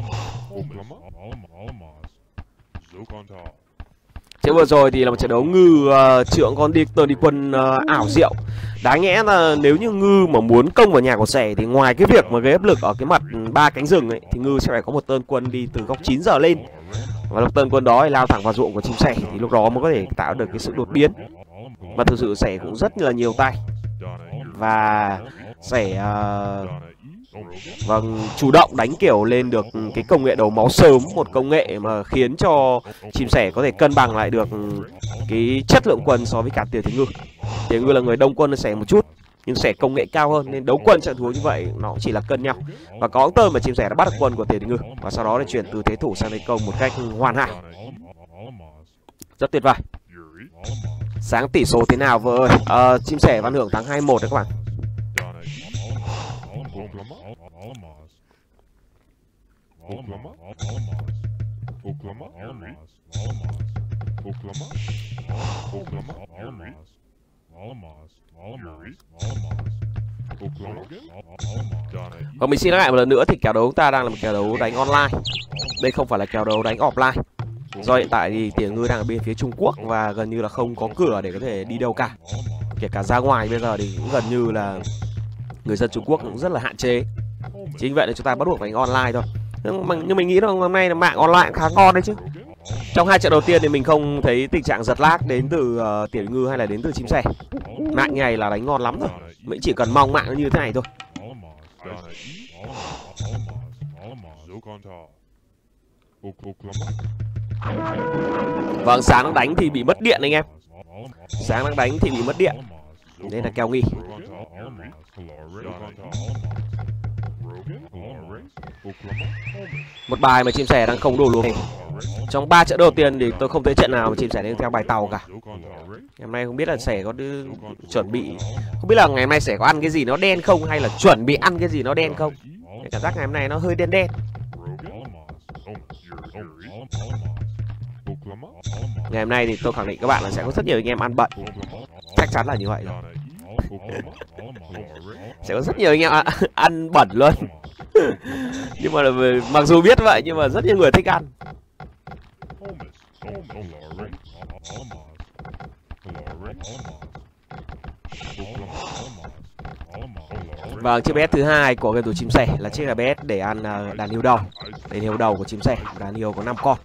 Trận vừa rồi thì là một trận đấu Ngư uh, trưởng con đi tờn đi quân uh, ảo diệu. Đáng nhẽ là nếu như Ngư mà muốn công vào nhà của Sẻ thì ngoài cái việc mà gây áp lực ở cái mặt ba cánh rừng ấy thì Ngư sẽ phải có một tơn quân đi từ góc chín giờ lên. Và lúc tơn quân đó thì lao thẳng vào ruộng của chim sẻ thì lúc đó mới có thể tạo được cái sự đột biến. Mà thực sự Sẻ cũng rất là nhiều tay. Và Sẻ uh, vâng, chủ động đánh kiểu lên được cái công nghệ đấu máu sớm, một công nghệ mà khiến cho chim sẻ có thể cân bằng lại được cái chất lượng quân so với cả Tiền Thiên Ngư. Tiền Ngư là người đông quân hơn Sẻ một chút, nhưng Sẻ công nghệ cao hơn nên đấu quân trận thua như vậy nó cũng chỉ là cân nhau. Và có tơ mà chim sẻ đã bắt được quân của Tiền Thiên Ngư và sau đó để chuyển từ thế thủ sang thế công một cách hoàn hảo. Rất tuyệt vời. Sáng tỷ số thế nào vợ ơi? À, chim sẻ Văn Hưởng thắng hai một đấy các bạn. Và mình xin nhắc lại một lần nữa thì kèo đấu chúng ta đang là một kèo đấu đánh online. Đây không phải là kèo đấu đánh offline. Do hiện tại thì Tiền Ngư đang ở bên phía Trung Quốc và gần như là không có cửa để có thể đi đâu cả. Kể cả ra ngoài bây giờ thì cũng gần như là người dân Trung Quốc cũng rất là hạn chế. Chính vậy là chúng ta bắt buộc đánh online thôi. Nhưng, mà, nhưng mình nghĩ là hôm nay là mạng online cũng khá ngon đấy chứ. Trong hai trận đầu tiên thì mình không thấy tình trạng giật lag đến từ uh, Tiền Ngư hay là đến từ chim sẻ. Mạng như này là đánh ngon lắm rồi. Mình chỉ cần mong mạng như thế này thôi. Vâng, sáng đang đánh thì bị mất điện anh em. Sáng đang đánh thì bị mất điện. Đây là kèo nghi. Một bài mà chim sẻ đang không đủ luôn. Trong ba trận đầu tiên thì tôi không thấy trận nào mà chim sẻ đang theo bài tàu cả. Ngày hôm nay không biết là sẻ có đưa, chuẩn bị, không biết là ngày hôm nay sẻ có ăn cái gì nó đen không hay là chuẩn bị ăn cái gì nó đen không. Cảm giác ngày hôm nay nó hơi đen đen. Ngày hôm nay thì tôi khẳng định các bạn là sẽ có rất nhiều anh em ăn bận. Chắc chắn là như vậy rồi. Sẽ có rất nhiều anh em ăn bẩn luôn. Nhưng mà mặc dù biết vậy nhưng mà rất nhiều người thích ăn. Vâng, chiếc bé thứ hai của game thủ chim sẻ là chiếc bé để ăn uh, đàn yêu đầu. Đàn yêu đầu của chim sẻ, đàn yêu có năm con.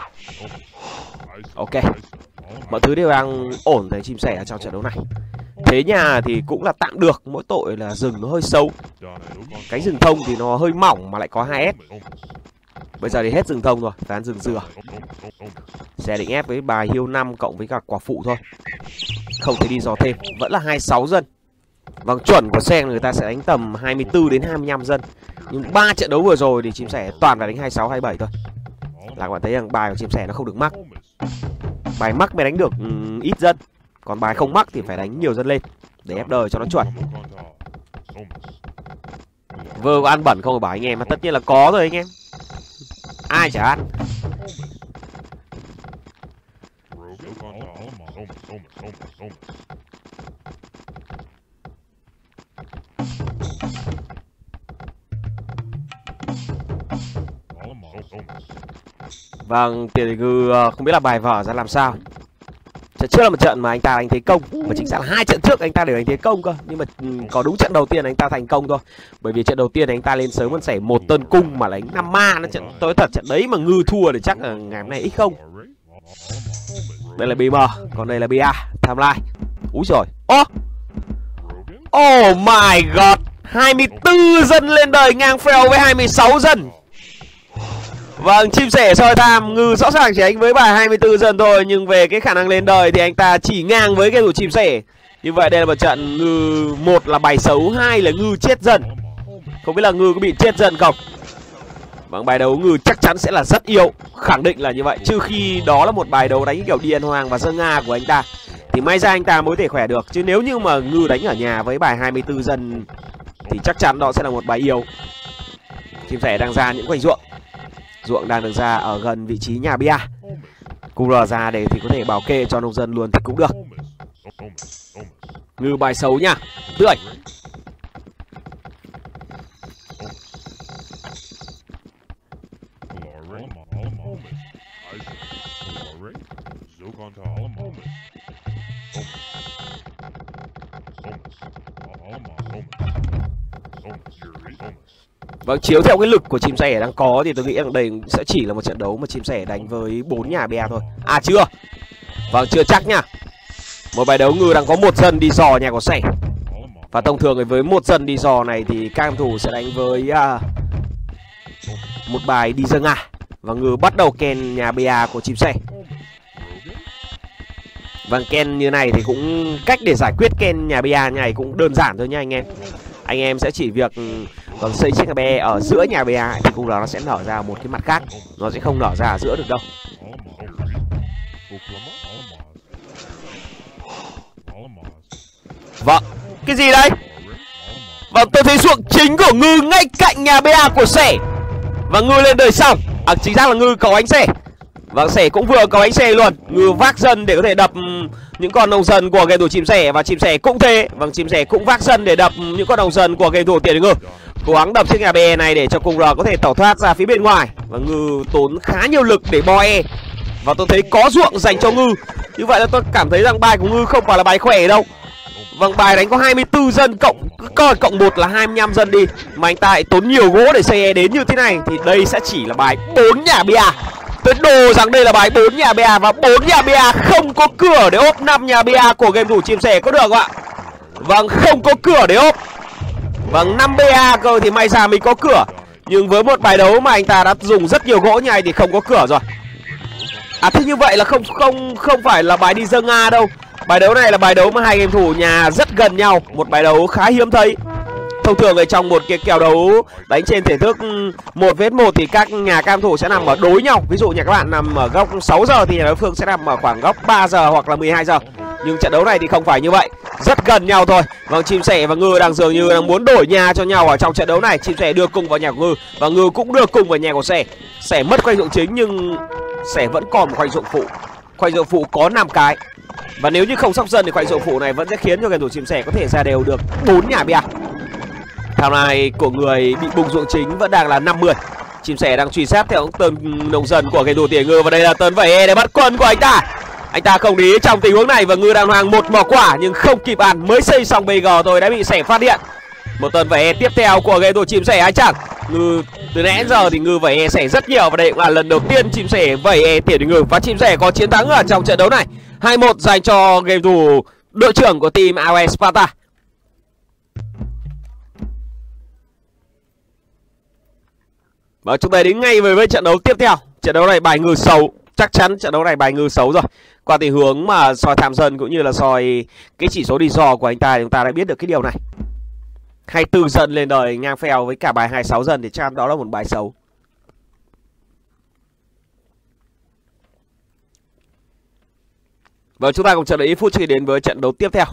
Ok, mọi thứ đều đang ổn để chim sẻ ở trong trận đấu này. Thế nhà thì cũng là tạm được, mỗi tội là rừng nó hơi xấu. Cánh rừng thông thì nó hơi mỏng mà lại có hai S. Bây giờ thì hết rừng thông rồi, phải ăn rừng dừa. Sẽ định ép với bài hiêu năm cộng với cả quả phụ thôi. Không thể đi dò thêm, vẫn là hai mươi sáu dân. Vâng, chuẩn của sen người ta sẽ đánh tầm hai mươi tư đến hai mươi lăm dân. Nhưng ba trận đấu vừa rồi thì chim sẻ toàn phải đánh hai mươi sáu, hai mươi bảy thôi. Là các bạn thấy rằng bài của chim sẻ nó không được mắc. Bài mắc mới đánh được um, ít dân. Còn bài không mắc thì phải đánh nhiều dân lên để ép đời cho nó chuẩn. Vơ có ăn bẩn không bảo anh em? Mà tất nhiên là có rồi anh em. Ai chả ăn. Vâng, Tiền Thiên Ngư không biết là bài vở ra làm sao. Trận trước là một trận mà anh ta đánh thế công, mà chính xác là hai trận trước anh ta đều đánh thế công cơ. Nhưng mà có đúng trận đầu tiên anh ta thành công thôi. Bởi vì trận đầu tiên anh ta lên sớm hơn Sẻ một tân cung mà đánh năm ma. Nó trận tôi thật trận đấy mà Ngư thua thì chắc là ngày hôm nay ít không. Đây là bê em, còn đây là bê a, tham lai. Úi giời. Ô oh my god, hai mươi tư dân lên đời ngang phèo với hai mươi sáu dân. Vâng, chim sẻ soi tham, Ngư rõ ràng chỉ đánh với bài hai mươi tư dân thôi. Nhưng về cái khả năng lên đời thì anh ta chỉ ngang với cái thủ chim sẻ. Như vậy đây là một trận Ngư, một là bài xấu, hai là Ngư chết dần. Không biết là Ngư có bị chết dần không. Vâng, bài đấu Ngư chắc chắn sẽ là rất yếu, khẳng định là như vậy. Trừ khi đó là một bài đấu đánh kiểu Điền Hoàng và Dơ Nga của anh ta thì may ra anh ta mới thể khỏe được. Chứ nếu như mà Ngư đánh ở nhà với bài hai mươi tư dân thì chắc chắn đó sẽ là một bài yếu. Chim sẻ đang ra những khoảnh ruộng. Ruộng đang được ra ở gần vị trí nhà bia. Cu rờ ra để thì có thể bảo kê cho nông dân luôn thì cũng được. Ngư bài xấu nha. Tươi. Vâng, chiếu theo cái lực của chim sẻ đang có thì tôi nghĩ rằng đây sẽ chỉ là một trận đấu mà chim sẻ đánh với bốn nhà bè thôi. À chưa. Vâng, chưa chắc nha. Một bài đấu ngư đang có một dân đi dò nhà của sẻ. Và thông thường với một dân đi dò này thì các em thủ sẽ đánh với uh, một bài đi dâng à. Và ngư bắt đầu ken nhà bè của chim sẻ. Vâng, ken như này thì cũng cách để giải quyết ken nhà bè như này cũng đơn giản thôi nha anh em. Anh em sẽ chỉ việc vâng, xây chiếc nhà bè ở giữa nhà bè thì cũng là nó sẽ nở ra một cái mặt khác. Nó sẽ không nở ra ở giữa được đâu. Vâng, cái gì đây? Vâng, tôi thấy ruộng chính của ngư ngay cạnh nhà bè của sẻ. Và ngư lên đời xong. À, chính xác là ngư có ánh sẻ. Vâng, sẻ cũng vừa có ánh xe luôn. Ngư vác dân để có thể đập những con nông dân của game thủ chim sẻ. Và chim sẻ cũng thế. Vâng, chim sẻ cũng vác dân để đập những con nông dân của game thủ tiền ngư. Cố gắng đập chiếc nhà bè này để cho cùng R có thể tẩu thoát ra phía bên ngoài. Và ngư tốn khá nhiều lực để bo e. Và tôi thấy có ruộng dành cho ngư. Như vậy là tôi cảm thấy rằng bài của ngư không phải là bài khỏe đâu. Vâng, bài đánh có hai mươi tư dân cộng coi cộng một là hai mươi lăm dân đi. Mà anh ta lại tốn nhiều gỗ để xây e đến như thế này. Thì đây sẽ chỉ là bài bốn nhà bè. Tôi đồ rằng đây là bài bốn nhà bè. Và bốn nhà bè không có cửa để ốp năm nhà bè của game thủ chim sẻ có được không ạ? Vâng, không có cửa để ốp. Vâng, năm bê a cơ thì may ra mình có cửa. Nhưng với một bài đấu mà anh ta đã dùng rất nhiều gỗ như này thì không có cửa rồi. À thế như vậy là không không không phải là bài đi dâng A đâu. Bài đấu này là bài đấu mà hai game thủ nhà rất gần nhau. Một bài đấu khá hiếm thấy. Thông thường ở trong một cái kèo đấu đánh trên thể thức một vs một thì các nhà cam thủ sẽ nằm ở đối nhau. Ví dụ như các bạn nằm ở góc sáu giờ thì nhà đối phương sẽ nằm ở khoảng góc ba giờ hoặc là mười hai giờ. Nhưng trận đấu này thì không phải như vậy. Rất gần nhau thôi. Vâng, chim sẻ và ngư đang dường như đang muốn đổi nhà cho nhau ở trong trận đấu này. Chim sẻ đưa cung vào nhà của ngư và ngư cũng đưa cung vào nhà của sẻ. Sẻ mất khoanh ruộng chính nhưng sẻ vẫn còn một khoanh ruộng phụ. Khoanh ruộng phụ có năm cái. Và nếu như không sóc dân thì khoanh ruộng phụ này vẫn sẽ khiến cho game thủ chim sẻ có thể ra đều được bốn nhà bè. Thằng này của người bị bùng ruộng chính vẫn đang là năm mươi. Chim sẻ đang truy sát theo tơn nông dân của game thủ tiền ngư. Và đây là tơn vẩy e để bắt quân của anh ta. Anh ta không để ý trong tình huống này và ngư đàng hoàng một mỏ quả nhưng không kịp ăn. Mới xây xong bê giê thôi đã bị sẻ phát hiện. Một tơn vẩy e tiếp theo của game thủ chim sẻ anh chẳng. Ngư từ nãy đến giờ thì ngư vẩy e sẻ rất nhiều. Và đây cũng là lần đầu tiên chim sẻ vẩy e tiền ngư. Và chim sẻ có chiến thắng ở trong trận đấu này. hai một dành cho game thủ đội trưởng của team a o e Sparta. Và chúng ta đến ngay với, với trận đấu tiếp theo. Trận đấu này bài ngư xấu. Chắc chắn trận đấu này bài ngư xấu rồi. Qua tình huống mà soi tham dân cũng như là soi cái chỉ số đi dò của anh ta, chúng ta đã biết được cái điều này. hai mươi tư dân lên đời ngang phèo với cả bài hai mươi sáu dân thì chắc đó là một bài xấu. Và chúng ta cùng chờ đợi ít phút trước khi đến với trận đấu tiếp theo.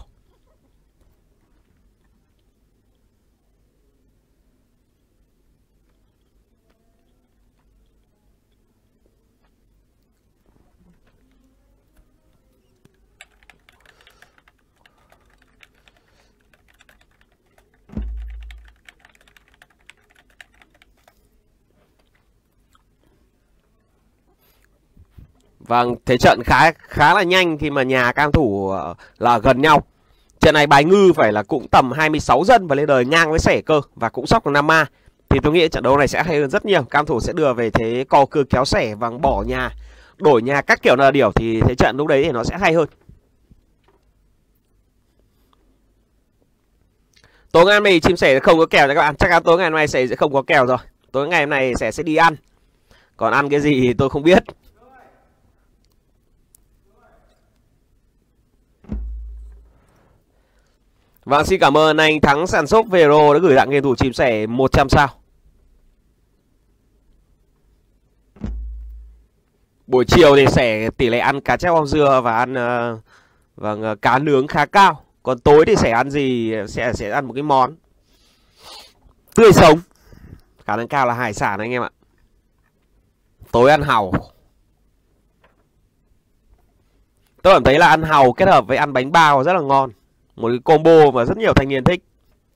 Vâng, thế trận khá khá là nhanh khi mà nhà cam thủ là gần nhau. Trận này bài ngư phải là cũng tầm hai mươi sáu dân và lên đời ngang với sẻ cơ. Và cũng sóc được năm ma. Thì tôi nghĩ trận đấu này sẽ hay hơn rất nhiều. Cam thủ sẽ đưa về thế co cưa kéo sẻ và bỏ nhà, đổi nhà các kiểu là điều. Thì thế trận lúc đấy thì nó sẽ hay hơn. Tối ngày hôm nay chim sẻ không có kèo cho các bạn. Chắc chắn tối ngày hôm nay sẻ sẽ không có kèo rồi. Tối ngày hôm nay sẻ sẽ đi ăn. Còn ăn cái gì thì tôi không biết. Vâng, xin cảm ơn anh Thắng Sản Sốc Vero đã gửi tặng game thủ chim sẻ một trăm sao. Buổi chiều thì sẻ tỷ lệ ăn cá chép om dưa và ăn uh, vâng, uh, cá nướng khá cao. Còn tối thì sẻ ăn gì? Sẽ sẽ ăn một cái món tươi sống. Khả năng cao là hải sản anh em ạ. Tối ăn hàu. Tôi cảm thấy là ăn hàu kết hợp với ăn bánh bao rất là ngon. Một cái combo mà rất nhiều thanh niên thích.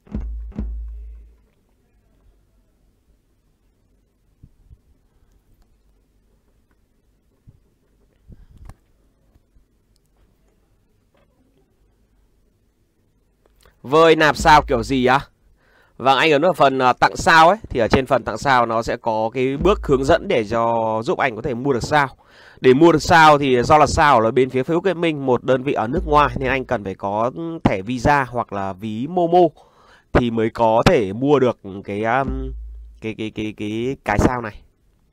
Vơi nạp sao kiểu gì á? Vâng, anh ấn vào phần uh, tặng sao ấy. Thì ở trên phần tặng sao nó sẽ có cái bước hướng dẫn để cho giúp anh có thể mua được sao. Để mua được sao thì do là sao là bên phía Facebook Gaming, một đơn vị ở nước ngoài, nên anh cần phải có thẻ Visa hoặc là ví Momo thì mới có thể mua được cái um, cái, cái cái cái cái sao này.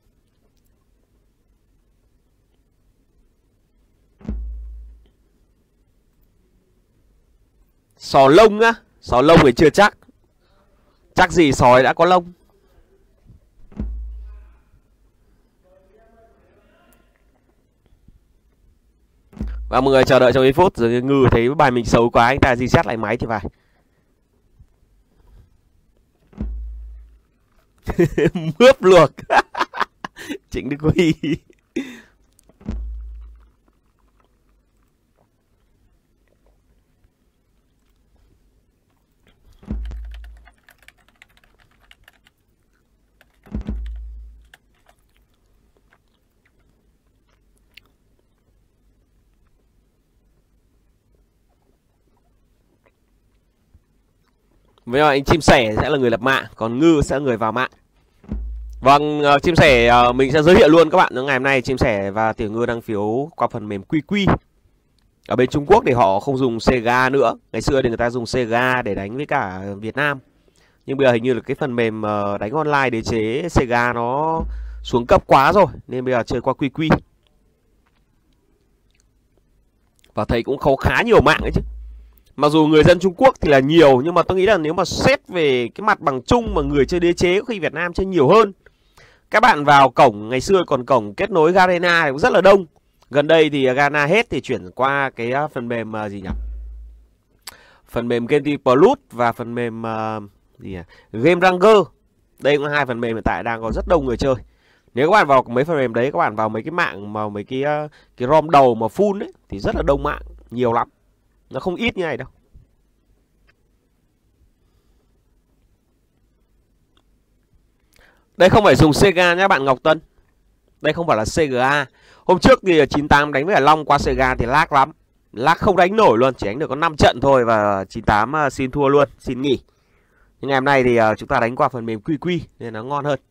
Sò lông á? Sò lông thì chưa chắc. Chắc gì sói đã có lông. Và mọi người chờ đợi trong ít phút. Rồi Ngư thấy bài mình xấu quá, anh ta reset lại máy thì phải. Mướp luộc. Chính Đức Huy. Với anh chim sẻ sẽ là người lập mạng, còn Ngư sẽ là người vào mạng. Vâng, uh, chim sẻ uh, mình sẽ giới thiệu luôn các bạn. Ngày hôm nay chim sẻ và Tiểu Ngư đang phiếu qua phần mềm quy quy. Ở bên Trung Quốc thì họ không dùng Sega nữa. Ngày xưa thì người ta dùng Sega để đánh với cả Việt Nam. Nhưng bây giờ hình như là cái phần mềm uh, đánh online đế chế Sega nó xuống cấp quá rồi, nên bây giờ chơi qua quy quy. Và thấy cũng khá khá nhiều mạng ấy chứ. Mặc dù người dân Trung Quốc thì là nhiều, nhưng mà tôi nghĩ là nếu mà xét về cái mặt bằng chung mà người chơi đế chế có khi Việt Nam chơi nhiều hơn. Các bạn vào cổng, ngày xưa còn cổng kết nối Garena thì cũng rất là đông. Gần đây thì Garena hết thì chuyển qua cái phần mềm uh, gì nhỉ? Phần mềm Genshin Plus và phần mềm uh, gì nhỉ? Game Ranger. Đây cũng là hai phần mềm hiện tại đang có rất đông người chơi. Nếu các bạn vào mấy phần mềm đấy, các bạn vào mấy cái mạng mà mấy cái uh, cái ROM đầu mà full ấy thì rất là đông mạng, nhiều lắm. Nó không ít như này đâu. Đây không phải dùng Sega nhé bạn Ngọc Tân. Đây không phải là Sega. Hôm trước thì chín tám đánh với cả Long qua Sega thì lag lắm. Lag không đánh nổi luôn, chỉ đánh được có năm trận thôi. Và chín tám xin thua luôn, xin nghỉ. Nhưng ngày hôm nay thì chúng ta đánh qua phần mềm quy quy nên nó ngon hơn.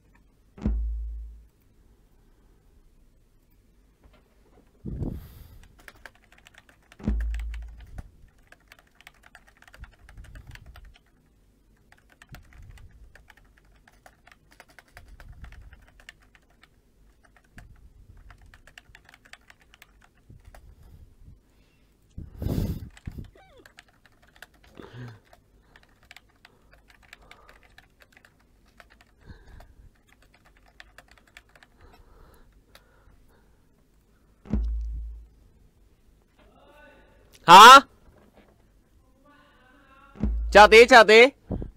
Hả? Chờ tí, chờ tí.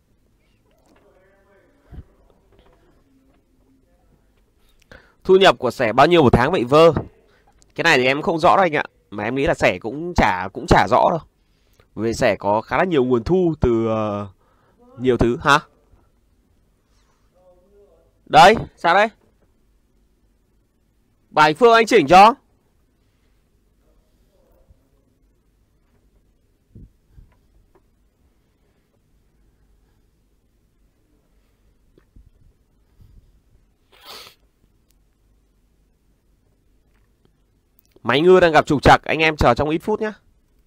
Thu nhập của Sẻ bao nhiêu một tháng vậy Vơ? Cái này thì em không rõ đâu anh ạ. Mà em nghĩ là Sẻ cũng chả cũng chả rõ đâu. Vì Sẻ có khá là nhiều nguồn thu từ uh, nhiều thứ. Hả? Đấy, sao đấy? Bài Phương anh chỉnh cho. Máy Ngư đang gặp trục trặc, anh em chờ trong ít phút nhé.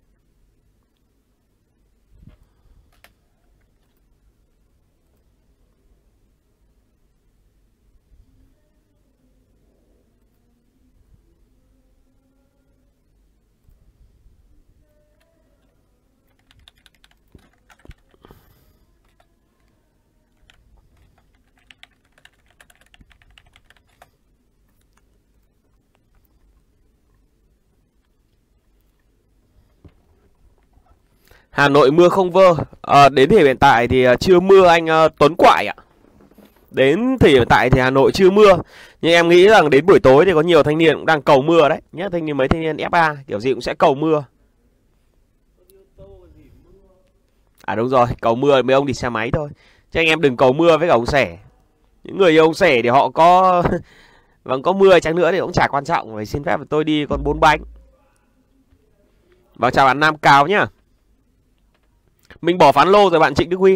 Hà Nội mưa không Vơ? À, đến thời hiện tại thì chưa mưa anh uh, Tuấn Quại ạ. Đến thời hiện tại thì Hà Nội chưa mưa. Nhưng em nghĩ rằng đến buổi tối thì có nhiều thanh niên cũng đang cầu mưa đấy. Nhất thanh niên mấy thanh niên ép a kiểu gì cũng sẽ cầu mưa. À đúng rồi, cầu mưa mấy ông đi xe máy thôi. Chứ anh em đừng cầu mưa với cả ông Sẻ. Những người yêu ông Sẻ thì họ có vâng có mưa chăng nữa thì cũng chả quan trọng. Phải xin phép của tôi đi con bốn bánh. Vâng chào bạn Nam Cao nhá. Mình bỏ phán lô rồi bạn Trịnh Đức Huy.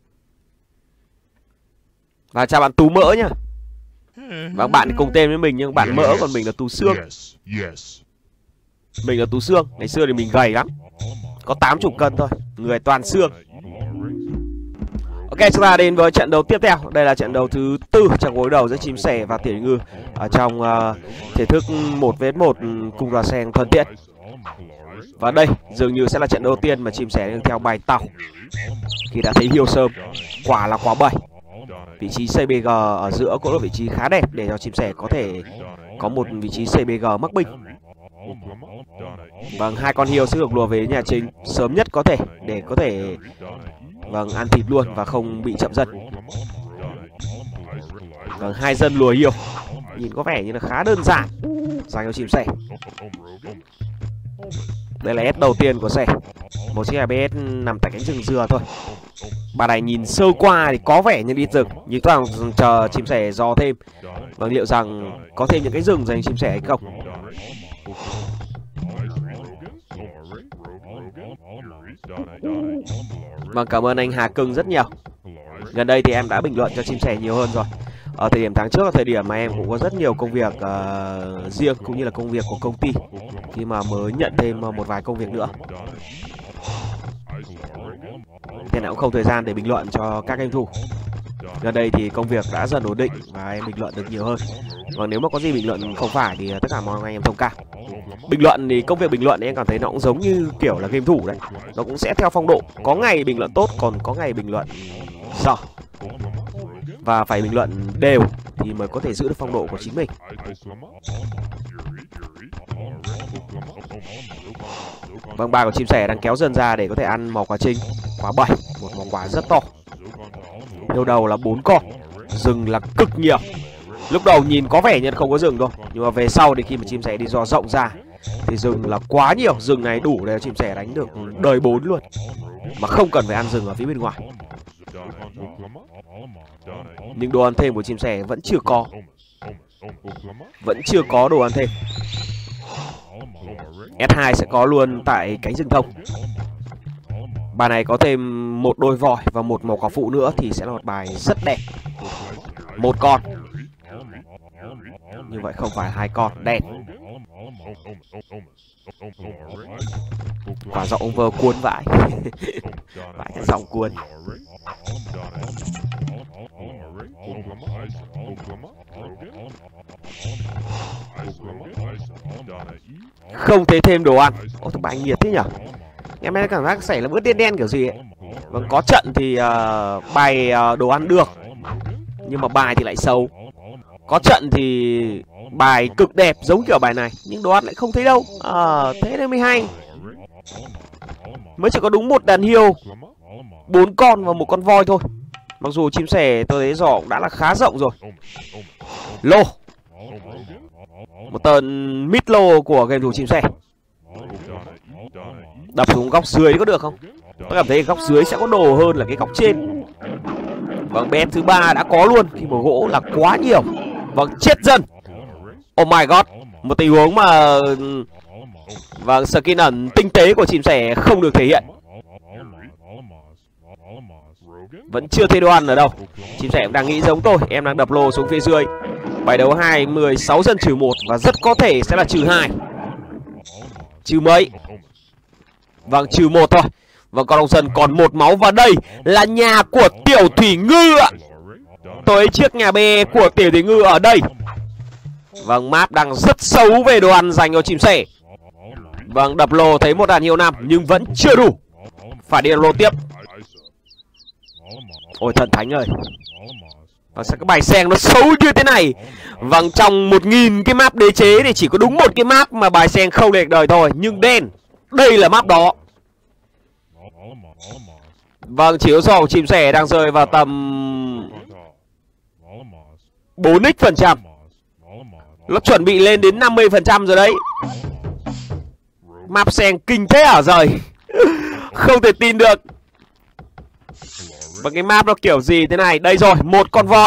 Và chào bạn Tú Mỡ nhá. Vâng bạn thì cùng tên với mình nhưng bạn Mỡ còn mình là Tú Xương. Mình là Tú Xương. Ngày xưa thì mình gầy lắm. Có tám mươi cân thôi. Người toàn xương. Ok, chúng ta đến với trận đấu tiếp theo. Đây là trận đấu thứ tư trong gối đầu giữa Chim Sẻ và Tiểu Ngư ở trong uh, thể thức một vs một cùng loạt sen thuận tiện. Và đây dường như sẽ là trận đầu tiên mà Chim Sẻ đang theo bài tàu khi đã thấy Hiêu Sơm. Quả là quả bảy. Vị trí xê bê giê ở giữa cũng là vị trí khá đẹp để cho Chim Sẻ có thể có một vị trí xê bê giê mắc binh. Vâng, hai con Hiêu sẽ được lùa về nhà chính sớm nhất có thể để có thể vâng ăn thịt luôn và không bị chậm dân. Vâng, hai dân lùa Hiêu nhìn có vẻ như là khá đơn giản dành cho Chim Sẻ. Đây là ép đầu tiên của Sẻ. Một chiếc a bê ét nằm tại cánh rừng dừa thôi. Bà này nhìn sơ qua thì có vẻ như đi rừng, nhưng tôi đang chờ Chim Sẻ dò thêm. Vâng, liệu rằng có thêm những cái rừng dành Chim Sẻ hay không? Vâng, cảm ơn anh Hà Cưng rất nhiều. Gần đây thì em đã bình luận cho Chim Sẻ nhiều hơn rồi. Ở thời điểm tháng trước là thời điểm mà em cũng có rất nhiều công việc uh, riêng cũng như là công việc của công ty, khi mà mới nhận thêm một vài công việc nữa, nên là cũng không thời gian để bình luận cho các game thủ. Gần đây thì công việc đã dần ổn định và em bình luận được nhiều hơn. Và nếu mà có gì bình luận không phải thì tất cả mọi anh em thông cảm. Bình luận thì công việc bình luận thì em cảm thấy nó cũng giống như kiểu là game thủ đấy. Nó cũng sẽ theo phong độ. Có ngày bình luận tốt, còn có ngày bình luận dở. Và phải bình luận đều thì mới có thể giữ được phong độ của chính mình. Vâng, bài của Chim Sẻ đang kéo dần ra để có thể ăn màu quả trinh. Quả bảy, một màu quả rất to. Điều đầu là bốn con, rừng là cực nhiều. Lúc đầu nhìn có vẻ như không có rừng đâu, nhưng mà về sau thì khi mà Chim Sẻ đi dò rộng ra thì rừng là quá nhiều. Rừng này đủ để Chim Sẻ đánh được đời bốn luôn, mà không cần phải ăn rừng ở phía bên ngoài. Nhưng đồ ăn thêm của Chim Sẻ vẫn chưa có. Vẫn chưa có đồ ăn thêm. ét hai sẽ có luôn tại cánh rừng thông. Bài này có thêm một đôi vòi và một màu quả phụ nữa thì sẽ là một bài rất đẹp. Một con. Như vậy không phải hai con. Đẹp. Quả giọng ông vơ cuốn vãi. Vãi cái giọng cuốn. Không thấy thêm đồ ăn. Ôi thằng bài nhiệt thế nhở. Em em cảm giác Sẻ là bữa đen đen kiểu gì ấy. Vâng, có trận thì uh, bài uh, đồ ăn được, nhưng mà bài thì lại xấu. Có trận thì bài cực đẹp giống kiểu bài này, nhưng đồ ăn lại không thấy đâu. À, thế nên mới hay. Mới chỉ có đúng một đàn hiêu, bốn con và một con voi thôi. Mặc dù Chim Sẻ tôi thấy giỏ cũng đã là khá rộng rồi. Lô. Một tơn mid lô của game thủ Chim Sẻ. Đập xuống góc dưới có được không? Tôi cảm thấy góc dưới sẽ có đồ hơn là cái góc trên. Vâng, bé thứ ba đã có luôn khi mà gỗ là quá nhiều. Vâng, chết dần. Oh my god. Một tình huống mà vâng, skin ẩn tinh tế của Chim Sẻ không được thể hiện. Vẫn chưa thấy đồ ăn ở đâu. Chim Sẻ cũng đang nghĩ giống tôi. Em đang đập lô xuống phía dưới. Bài đấu hai, mười sáu dân trừ một và rất có thể sẽ là trừ hai. Trừ mấy? Vâng, trừ một thôi. Và con ông dân còn một máu. Và đây là nhà của Tiểu Thủy Ngư ạ. Tới chiếc nhà B của Tiểu Thủy Ngư ở đây. Vâng, map đang rất xấu về đồ ăn dành cho Chim Sẻ. Vâng, đập lô thấy một đàn hiêu năm nhưng vẫn chưa đủ. Phải đi đập lô tiếp. Ôi thần thánh ơi. Và sao cái bài sen nó xấu như thế này. Vâng, trong một nghìn cái map đế chế thì chỉ có đúng một cái map mà bài sen không để đời thôi. Nhưng đen, đây là map đó. Vâng, chiếu sổ Chim Sẻ đang rơi vào tầm bốn x phần trăm. Nó chuẩn bị lên đến năm mươi phần trăm rồi đấy. Map sen kinh thế hả rời. Không thể tin được. Và cái map nó kiểu gì thế này? Đây rồi, một con voi.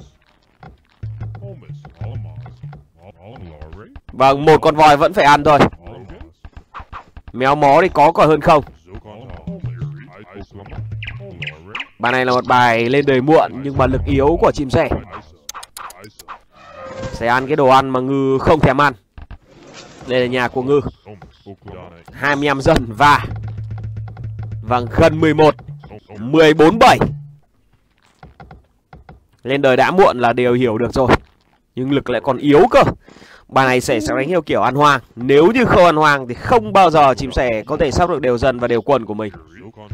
Vâng, một con voi vẫn phải ăn thôi. Méo mó thì có còn hơn không. Bài này là một bài lên đời muộn nhưng mà lực yếu của chim sẻ. Sẽ ăn cái đồ ăn mà Ngư không thèm ăn. Đây là nhà của Ngư. hai mươi lăm dân và vâng, gần mười một, mười bốn bảy. Lên đời đã muộn là đều hiểu được rồi. Nhưng lực lại còn yếu cơ. Bài này sẽ sẽ đánh theo kiểu ăn hoang. Nếu như không ăn hoang thì không bao giờ chim sẻ có thể sắp được đều dân và đều quần của mình.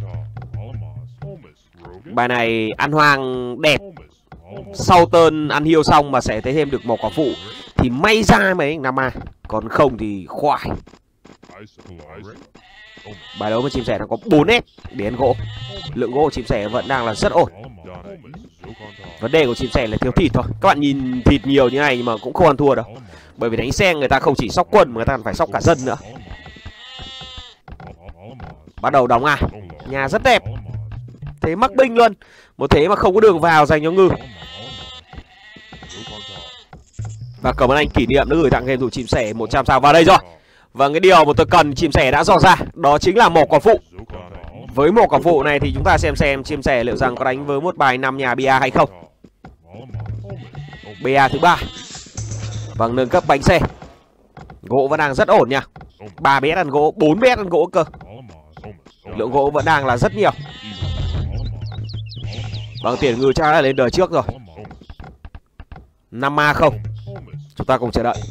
Bài này ăn hoang đẹp. Sau turn ăn heal xong mà sẽ thấy thêm được một quả phụ thì may ra mấy anh Nam A. Còn không thì khoai. Bài đấu với chim sẻ nó có bốn ép để ăn gỗ. Lượng gỗ của chim sẻ vẫn đang là rất ổn. Vấn đề của chim sẻ là thiếu thịt thôi. Các bạn nhìn thịt nhiều như này nhưng mà cũng không ăn thua đâu. Bởi vì đánh sen người ta không chỉ sóc quân mà người ta còn phải sóc cả dân nữa. Bắt đầu đóng à. Nhà rất đẹp. Thế mắc binh luôn. Một thế mà không có đường vào dành cho Ngư. Và cảm ơn anh kỷ niệm đã gửi tặng game thủ chim sẻ một trăm sao vào đây rồi. Và cái điều mà tôi cần chim sẻ đã dò ra đó chính là một quả phụ. Với một quả phụ này thì chúng ta xem xem chim sẻ liệu rằng có đánh với một bài năm nhà bia hay không. Bia thứ ba. Vâng, nâng cấp bánh xe. Gỗ vẫn đang rất ổn nha. ba bé ăn gỗ, bốn bé ăn gỗ cơ. Lượng gỗ vẫn đang là rất nhiều. Vâng, tiền Ngư chắc là lên đời trước rồi. Năm ma không. Chúng ta cùng chờ đợi.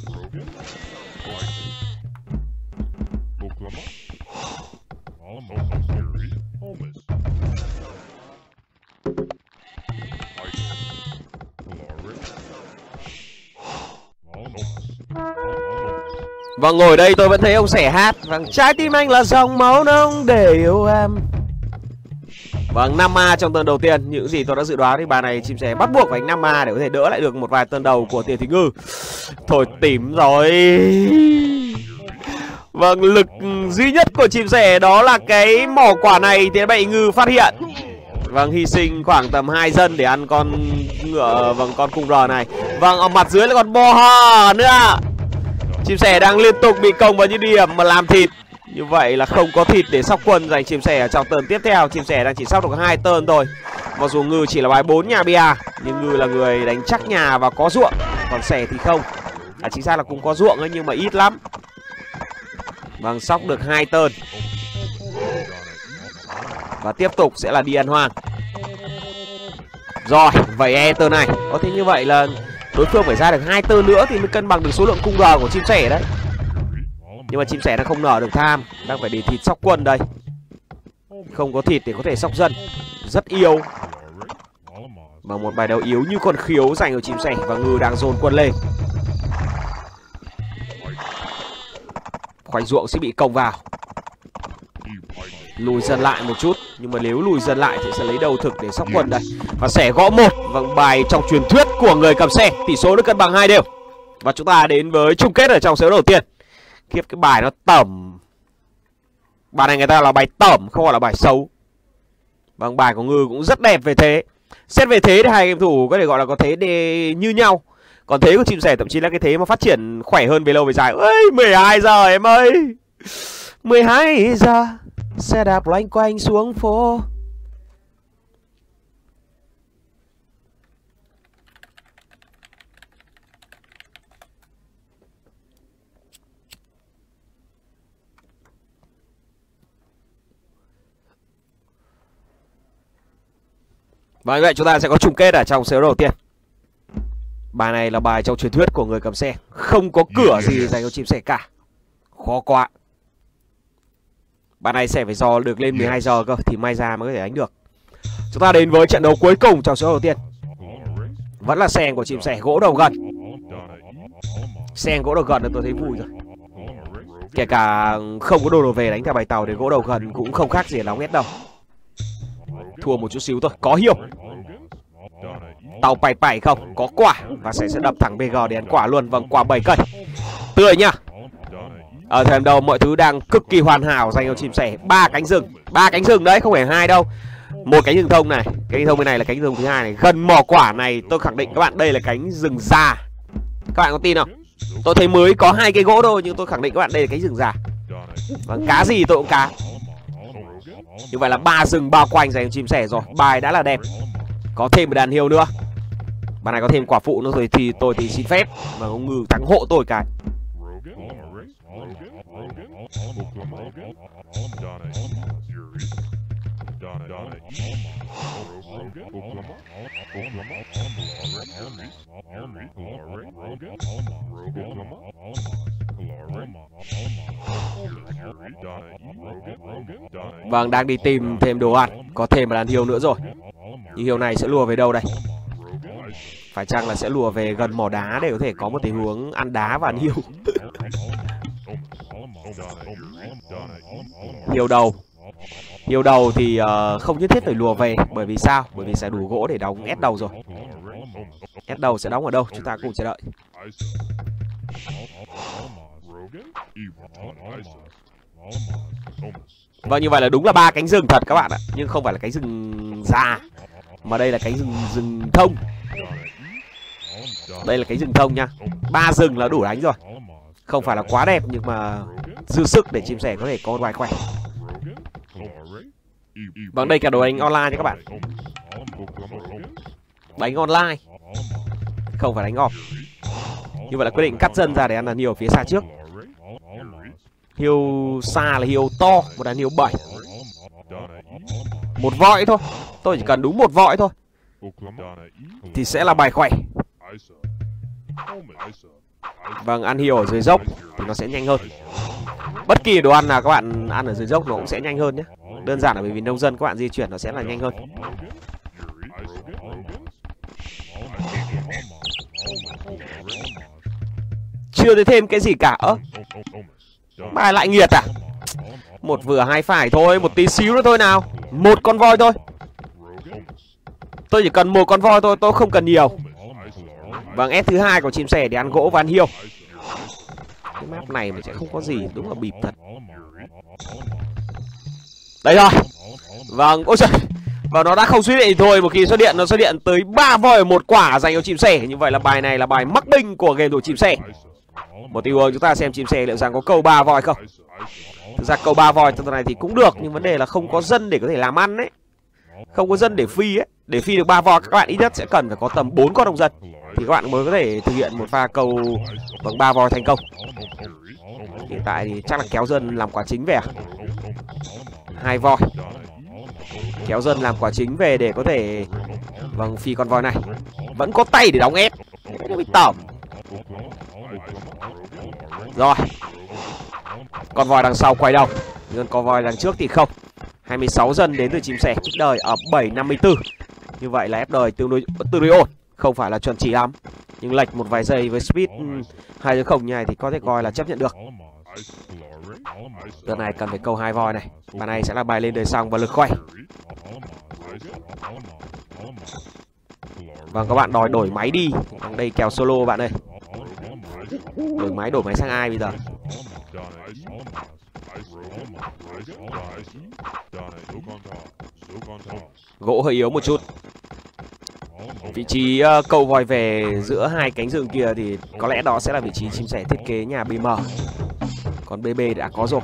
Và ngồi đây tôi vẫn thấy ông sẻ hát. Vâng, trái tim anh là dòng máu nóng để yêu em. Vâng, năm ma trong tuần đầu tiên. Những gì tôi đã dự đoán thì bài này chim sẻ bắt buộc phải đánh năm ma để có thể đỡ lại được một vài tuần đầu của Tiền Thủy Ngư. Thôi tím rồi. Vâng, lực duy nhất của chim sẻ đó là cái mỏ quả này thì bị Ngư phát hiện. Vâng, hy sinh khoảng tầm hai dân để ăn con ngựa, vâng, con cung rờ này. Vâng, ở mặt dưới là còn bò hò nữa. Chim sẻ đang liên tục bị công vào những điểm mà làm thịt. Như vậy là không có thịt để sóc quân dành chim sẻ trong turn tiếp theo. Chim sẻ đang chỉ sóc được hai turn thôi. Mặc dù Ngư chỉ là bài bốn nhà bia, nhưng Ngư là người đánh chắc nhà và có ruộng. Còn sẻ thì không. À, chính xác là cũng có ruộng ấy, nhưng mà ít lắm. Vâng, sóc được hai turn. Và tiếp tục sẽ là đi ăn hoang. Rồi, vậy e turn này. Có thế như vậy là đối phương phải ra được hai turn nữa thì mới cân bằng được số lượng cung rờ của chim sẻ đấy. Nhưng mà chim sẻ nó không nở được tham. Đang phải để thịt sóc quân đây. Không có thịt để có thể sóc dân. Rất yếu. Và một bài đấu yếu như con khiếu dành cho chim sẻ. Và Ngư đang dồn quân lên. Khoanh ruộng sẽ bị công vào. Lùi dần lại một chút. Nhưng mà nếu lùi dần lại thì sẽ lấy đầu thực để sóc quân đây. Và sẻ gõ một. Vâng, bài trong truyền thuyết của người cầm xe. Tỷ số được cân bằng hai đều. Và chúng ta đến với chung kết ở trong set đầu tiên. Kiếp cái bài nó tẩm. Bài này người ta là bài tẩm, không phải là bài xấu. Vâng, bài của Ngư cũng rất đẹp về thế. Xét về thế thì hai game thủ có thể gọi là có thế để như nhau. Còn thế của chim sẻ thậm chí là cái thế mà phát triển khỏe hơn về lâu về dài. Ơi, mười hai giờ em ơi. mười hai giờ xe đạp loanh quanh xuống phố. Và như vậy chúng ta sẽ có chung kết ở trong set đầu tiên. Bài này là bài trong truyền thuyết của người cầm xe. Không có cửa gì dành cho chim sẻ cả. Khó quá. Bài này sẽ phải dò được lên mười hai giờ cơ thì may ra mới có thể đánh được. Chúng ta đến với trận đấu cuối cùng trong set đầu tiên. Vẫn là sen của chim sẻ, gỗ đầu gần. Sen gỗ đầu gần là tôi thấy vui rồi. Kể cả không có đồ đồ về đánh theo bài tàu để gỗ đầu gần cũng không khác gì lóng hết đâu. Thua một chút xíu thôi, có hiểu. Tàu bảy bảy không, có quả. Và sẽ sẽ đập thẳng bê giê để ăn quả luôn. Vâng, quả bảy cây. Tươi nhá. Ở thời điểm đầu mọi thứ đang cực kỳ hoàn hảo dành cho chim sẻ. Ba cánh rừng, ba cánh rừng đấy, không phải hai đâu. Một cánh rừng thông này, cánh rừng thông bên này là cánh rừng thứ hai này. Gần mỏ quả này tôi khẳng định các bạn đây là cánh rừng già. Các bạn có tin không? Tôi thấy mới có hai cây gỗ thôi nhưng tôi khẳng định các bạn đây là cánh rừng già. Và cá gì tôi cũng cá. Như vậy là ba rừng bao quanh dành cho chim sẻ rồi. Bài đã là đẹp. Có thêm một đàn hiêu nữa. Bàn này có thêm quả phụ nữa rồi thì tôi thì xin phép và ông Ngư thắng hộ tôi cái. Vâng, đang đi tìm thêm đồ ăn. Có thêm một đàn hiêu nữa rồi. Nhưng hiêu này sẽ lùa về đâu đây? Phải chăng là sẽ lùa về gần mỏ đá để có thể có một tình huống ăn đá và ăn hiêu. Hiêu đầu. Hiêu đầu thì uh, không nhất thiết phải lùa về. Bởi vì sao? Bởi vì sẽ đủ gỗ để đóng ép đầu rồi. Ép đầu sẽ đóng ở đâu? Chúng ta cùng chờ đợi. Vâng, như vậy là đúng là ba cánh rừng thật các bạn ạ. Nhưng không phải là cánh rừng già, mà đây là cánh rừng rừng thông. Đây là cánh rừng thông nha. Ba rừng là đủ đánh rồi. Không phải là quá đẹp nhưng mà dư sức để chim sẻ có thể có vài khỏe. Vâng, đây cả đồ đánh online nha các bạn. Đánh online, không phải đánh off. Như vậy là quyết định cắt dân ra để ăn đàn hiêu ở phía xa trước. Hiêu xa là hiêu to, một đàn hiêu bảy. Một vọi thôi. Tôi chỉ cần đúng một vọi thôi thì sẽ là bài khỏe. Vâng, ăn hiêu ở dưới dốc thì nó sẽ nhanh hơn. Bất kỳ đồ ăn nào các bạn ăn ở dưới dốc nó cũng sẽ nhanh hơn nhé. Đơn giản là bởi vì nông dân các bạn di chuyển nó sẽ là nhanh hơn. Chưa thấy thêm cái gì cả. Ơ, bài lại nghiệt à? Một vừa hai phải thôi, một tí xíu nữa thôi nào. Một con voi thôi. Tôi chỉ cần một con voi thôi, tôi không cần nhiều. Vâng, ép thứ hai của chim sẻ để ăn gỗ và ăn hiêu. Cái map này mà sẽ không có gì, đúng là bịp thật. Đây rồi. Vâng, ôi trời. Và nó đã không xuất hiện thôi, một khi xuất hiện nó xuất hiện tới ba voi ở một quả dành cho chim sẻ. Như vậy là bài này là bài mắc binh của game thủ chim sẻ. Một tình huống chúng ta xem chim sẻ liệu rằng có câu ba voi không. Thực ra câu ba voi trong này thì cũng được, nhưng vấn đề là không có dân để có thể làm ăn đấy. Không có dân để phi ấy. Để phi được ba voi các bạn ít nhất sẽ cần phải có tầm bốn con nông dân thì các bạn mới có thể thực hiện một pha câu bằng ba voi thành công. Hiện tại thì chắc là kéo dân làm quả chính về à? Hai voi. Kéo dân làm quả chính về để có thể vâng phi con voi này. Vẫn có tay để đóng ép. Bị tỏm. Rồi. Con voi đằng sau quay đầu. Nhưng con voi đằng trước thì không. hai mươi sáu dân đến từ chim sẻ kích đời ở bảy năm mươi tư. Như vậy là ép đời tương đối tương đối ổn, không phải là chuẩn chỉ lắm. Nhưng lệch một vài giây với speed hai không như này thì có thể coi là chấp nhận được. Đợt này cần phải câu hai voi này. Bài này sẽ là bài lên đời xong và lực khoe. Vâng, các bạn đòi đổi máy đi. Còn đây kèo solo bạn ơi. Đổi máy đổi máy sang ai bây giờ? Gỗ hơi yếu một chút. Vị trí uh, câu voi về giữa hai cánh rừng kia thì có lẽ đó sẽ là vị trí chim sẻ thiết kế nhà bê em. Còn bê bê đã có rồi.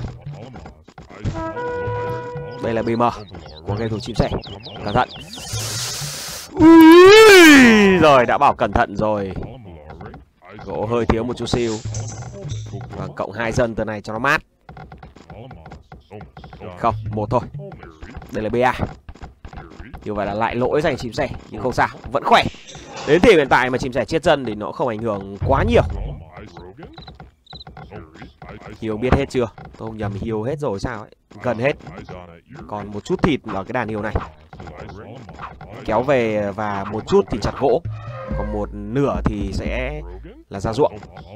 Đây là bê em của game thủ chim sẻ. Cẩn thận. Ui, rồi đã bảo cẩn thận rồi. Gỗ hơi thiếu một chút xíu. Và cộng hai dân từ này cho nó mát. Không, một thôi. Đây là bê a. Như vậy là lại lỗi dành chim sẻ. Nhưng không sao, vẫn khỏe. Đến thì hiện tại mà chim sẻ chết dân thì nó không ảnh hưởng quá nhiều. Hiêu biết hết chưa? Tôi không nhầm, hiêu hết rồi sao ấy. Gần hết. Còn một chút thịt ở cái đàn hiêu này. Kéo về và một chút thì chặt gỗ. Còn một nửa thì sẽ là ra ruộng.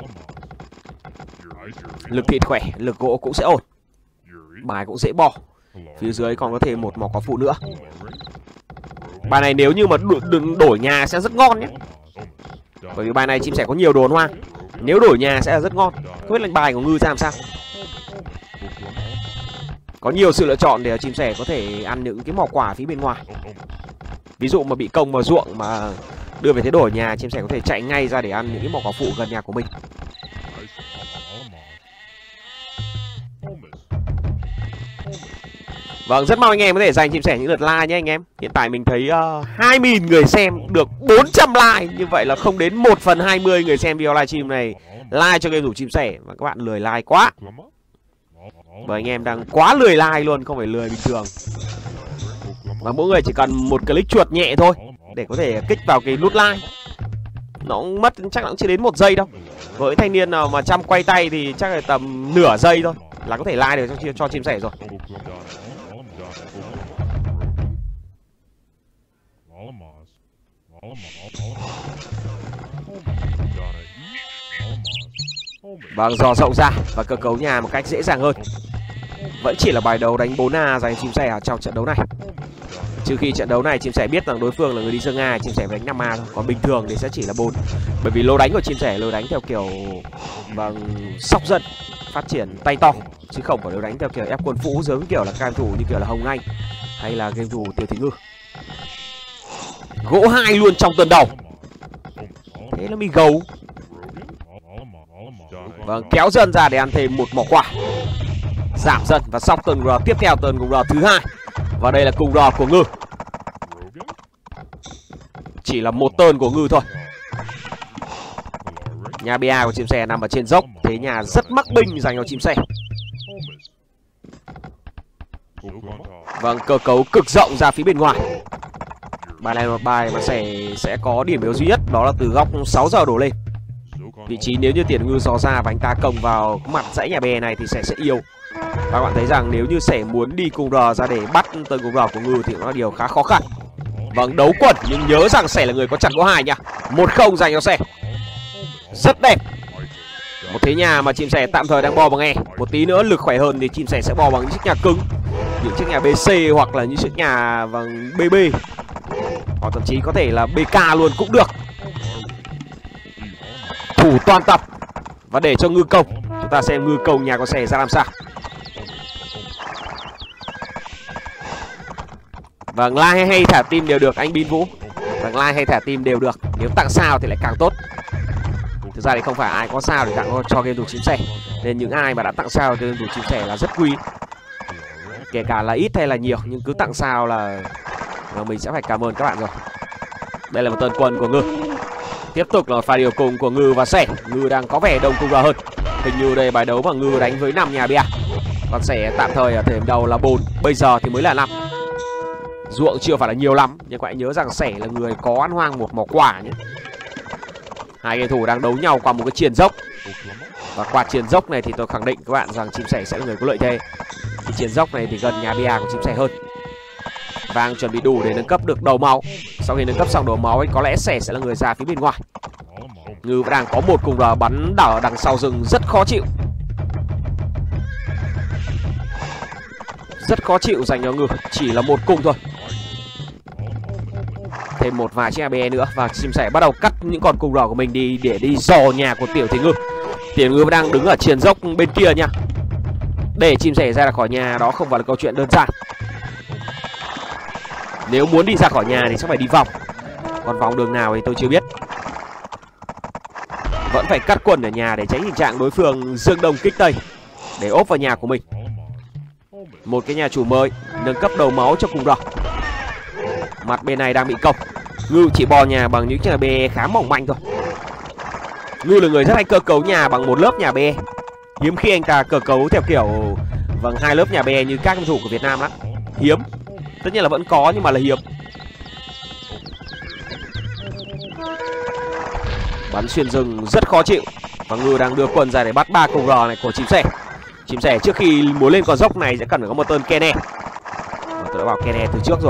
Lực thịt khỏe, lực gỗ cũng sẽ ổn. Bài cũng dễ bỏ. Phía dưới còn có thêm một mỏ có phụ nữa. Bài này nếu như mà đừng đổi nhà sẽ rất ngon nhé. Bởi vì bài này chim sẻ có nhiều đồ hoang. Nếu đổi nhà sẽ là rất ngon. Không biết là bài của Ngư ra làm sao. có nhiều sự lựa chọn để chim sẻ có thể ăn những cái mỏ quả phía bên ngoài. Ví dụ mà bị công vào ruộng mà đưa về thế đổi nhà, chim sẻ có thể chạy ngay ra để ăn những cái mỏ quả phụ gần nhà của mình. Vâng, rất mong anh em có thể dành chim sẻ những lượt like nhé anh em. Hiện tại mình thấy uh, hai nghìn người xem được bốn trăm like. Như vậy là không đến một phần hai mươi người xem video livestream này like cho game thủ chim sẻ. Và các bạn lười like quá. Và anh em đang quá lười like luôn, không phải lười bình thường. Và mỗi người chỉ cần một click chuột nhẹ thôi để có thể kích vào cái nút like. Nó mất chắc là cũng chỉ đến một giây đâu. Với thanh niên nào mà chăm quay tay thì chắc là tầm nửa giây thôi là có thể like được cho, cho chim sẻ rồi. Vâng, dò rộng ra và cơ cấu nhà một cách dễ dàng hơn. Vẫn chỉ là bài đấu đánh bốn A dành chim sẻ trong trận đấu này. Trừ khi trận đấu này chim sẻ biết rằng đối phương là người đi sơ A, chim sẻ đánh năm A thôi. Còn bình thường thì sẽ chỉ là bốn. Bởi vì lối đánh của chim sẻ lối đánh theo kiểu vâng sóc dân, phát triển tay to, chứ không phải lối đánh theo kiểu ép quân phũ giống kiểu là game thủ như kiểu là Hồng Anh hay là game thủ Tiểu Thị Ngư. Gỗ hai luôn trong tuần đầu. Thế là mình gấu. Vâng, kéo dần ra để ăn thêm một mỏ quả. Giảm dần và xong tuần R tiếp theo, tuần cùng R thứ hai. Và đây là cùng R của Ngư. Chỉ là một tơn của Ngư thôi. Nhà bê a của chim sẻ nằm ở trên dốc, thế nhà rất mắc binh dành cho chim sẻ. Vâng, cơ cấu cực rộng ra phía bên ngoài. Bài này là một bài mà sẽ sẽ có điểm yếu duy nhất, đó là từ góc sáu giờ đổ lên. Vị trí nếu như tiền Ngư dò ra và anh ta công vào mặt dãy nhà bè này thì sẽ sẽ yêu. Và các bạn thấy rằng nếu như sẻ muốn đi cùng R ra để bắt tơn cùng R của Ngư thì nó là điều khá khó khăn. Vâng, đấu quần nhưng nhớ rằng sẻ là người có chặt gỗ hai nha. Một không dành cho sẻ. Rất đẹp. Một thế nhà mà chim sẻ tạm thời đang bò bằng E. Một tí nữa lực khỏe hơn thì chim sẻ sẽ bò bằng những chiếc nhà cứng, những chiếc nhà bê xê hoặc là những chiếc nhà bằng bê bê, hoặc thậm chí có thể là bê ca luôn cũng được. Thủ toàn tập. Và để cho Ngư công, chúng ta xem Ngư công nhà con sẻ ra làm sao. Vâng, like hay, hay thả tim đều được anh Bin Vũ. Vâng, like hay thả tim đều được. Nếu tặng sao thì lại càng tốt. Thực ra thì không phải ai có sao để tặng cho game thủ chim sẻ, nên những ai mà đã tặng sao cho game thủ chim sẻ là rất quý. Kể cả là ít hay là nhiều, nhưng cứ tặng sao là, là mình sẽ phải cảm ơn các bạn rồi. Đây là một tơn quân của Ngư. Tiếp tục là pha điều cùng của Ngư và sẻ. Ngư đang có vẻ đông cung R hơn. Hình như đây bài đấu mà Ngư đánh với năm nhà bia. Còn sẻ tạm thời ở thời điểm đầu là bốn, bây giờ thì mới là năm. Ruộng chưa phải là nhiều lắm, nhưng các bạn nhớ rằng sẻ là người có ăn hoang một mỏ quả nhé. Hai game thủ đang đấu nhau qua một cái triền dốc. Và qua triền dốc này thì tôi khẳng định các bạn rằng chim sẻ sẽ là người có lợi thế. Cái triền dốc này thì gần nhà bia của chim sẻ hơn. Vàng chuẩn bị đủ để nâng cấp được đầu máu. Sau khi nâng cấp xong đầu máu ấy, có lẽ sẻ sẽ là người ra phía bên ngoài. Ngư vẫn đang có một cùng R bắn đảo đằng sau rừng rất khó chịu. Rất khó chịu dành cho Ngư, chỉ là một cung thôi. Thêm một vài chiếc a bê nữa và chim sẻ bắt đầu cắt những con cung R của mình đi để đi dò nhà của Tiểu Thị Ngư. Tiểu Ngư đang đứng ở triền dốc bên kia nha. Để chim sẻ ra khỏi nhà đó không phải là câu chuyện đơn giản. Nếu muốn đi ra khỏi nhà thì sẽ phải đi vòng. Còn vòng đường nào thì tôi chưa biết. Vẫn phải cắt quân ở nhà để tránh tình trạng đối phương dương đông kích tây để ốp vào nhà của mình. Một cái nhà chủ mới nâng cấp đầu máu cho cùng R. Mặt bên này đang bị công. Ngư chỉ bò nhà bằng những chiếc nhà bê khá mỏng manh thôi. Ngư là người rất hay cơ cấu nhà bằng một lớp nhà bê. Hiếm khi anh ta cơ cấu theo kiểu vâng hai lớp nhà bê như các game thủ của Việt Nam lắm. Hiếm. Tất nhiên là vẫn có nhưng mà là hiếm. Bắn xuyên rừng rất khó chịu. Và Ngư đang đưa quân ra để bắt ba cùng R này của chim sẻ. Chim sẻ trước khi muốn lên con dốc này sẽ cần phải có một tơn Kene. Tôi đã bảo Kene từ trước rồi.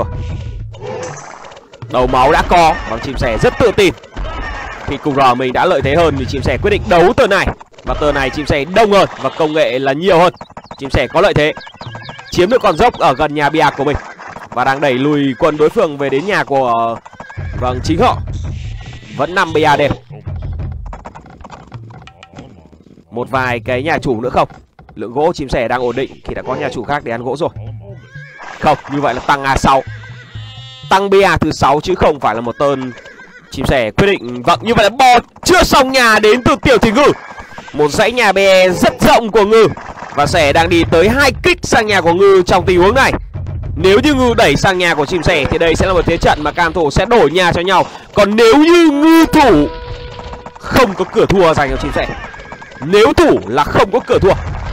Đầu máu đã có. Và chim sẻ rất tự tin. Khi cùng R mình đã lợi thế hơn thì chim sẻ quyết định đấu tơn này. Và tơn này chim sẻ đông hơn và công nghệ là nhiều hơn. Chim sẻ có lợi thế. Chiếm được con dốc ở gần nhà bia của mình. Và đang đẩy lùi quân đối phương về đến nhà của vâng chính họ. Vẫn năm bia đều. Một vài cái nhà chủ nữa không. Lượng gỗ chim sẻ đang ổn định khi đã có nhà chủ khác để ăn gỗ rồi. Không, như vậy là tăng A sáu. Tăng bê a thứ sáu chứ không phải là một tơn chim sẻ quyết định. Vâng, như vậy là bò chưa xong nhà đến từ Tiểu Thủy Ngư. Một dãy nhà bè rất rộng của Ngư. Và sẻ đang đi tới hai kích sang nhà của Ngư trong tình huống này. Nếu như Ngư đẩy sang nhà của chim sẻ thì đây sẽ là một thế trận mà cam thủ sẽ đổi nhà cho nhau. Còn nếu như Ngư thủ không có cửa thua dành cho chim sẻ. Nếu thủ là không có cửa thua.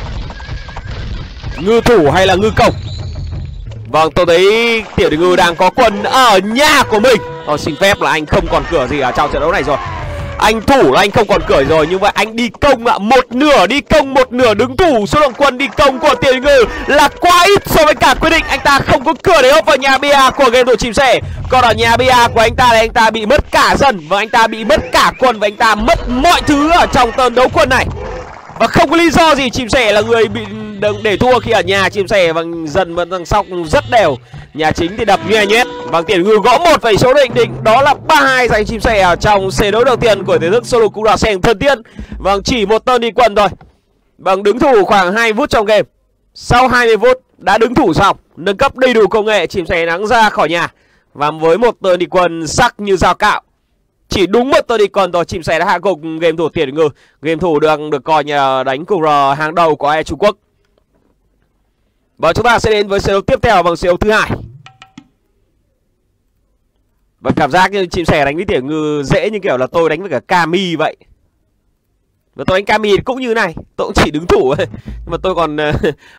Ngư thủ hay là Ngư công? Vâng, tôi thấy Tiểu Thủy Ngư đang có quân ở nhà của mình. Tôi xin phép là anh không còn cửa gì ở trong trận đấu này rồi. Anh thủ là anh không còn cửa rồi. Nhưng mà anh đi công ạ. Một nửa đi công, một nửa đứng thủ. Số lượng quân đi công của Tiểu Thủy Ngư là quá ít so với cả quyết định. Anh ta không có cửa để ốp vào nhà bê a của game thủ chim sẻ. Còn ở nhà bê a của anh ta thì anh ta bị mất cả dân. Và anh ta bị mất cả quân. Và anh ta mất mọi thứ ở trong trận đấu quân này. Và không có lý do gì chim sẻ là người bị để thua khi ở nhà. Chim sẻ và dần và thằng Sóc rất đều. Nhà chính thì đập nhoe nhét. Và Tiểu Ngư gõ một về số định định. Đó là ba hai dành chim sẻ ở trong xe đấu đầu tiên của thể thức solo cung đỏ sen thần tiên. Vâng, chỉ một tơn đi quần thôi. Vâng, đứng thủ khoảng hai phút trong game. Sau hai mươi phút đã đứng thủ xong, nâng cấp đầy đủ công nghệ, chim sẻ nắng ra khỏi nhà. Và với một tơn đi quần sắc như dao cạo. Chỉ đúng một tơn đi quần thôi, chim sẻ đã hạ gục game thủ Tiểu Ngư. Game thủ được được coi như đánh cùng R hàng đầu của e Trung Quốc. Và chúng ta sẽ đến với xe đấu tiếp theo bằng xe đấu thứ hai. Và cảm giác như chim sẻ đánh với Tiểu Ngư dễ như kiểu là tôi đánh với cả Kami vậy. Và tôi đánh Kami cũng như này, tôi cũng chỉ đứng thủ thôi. Nhưng mà tôi còn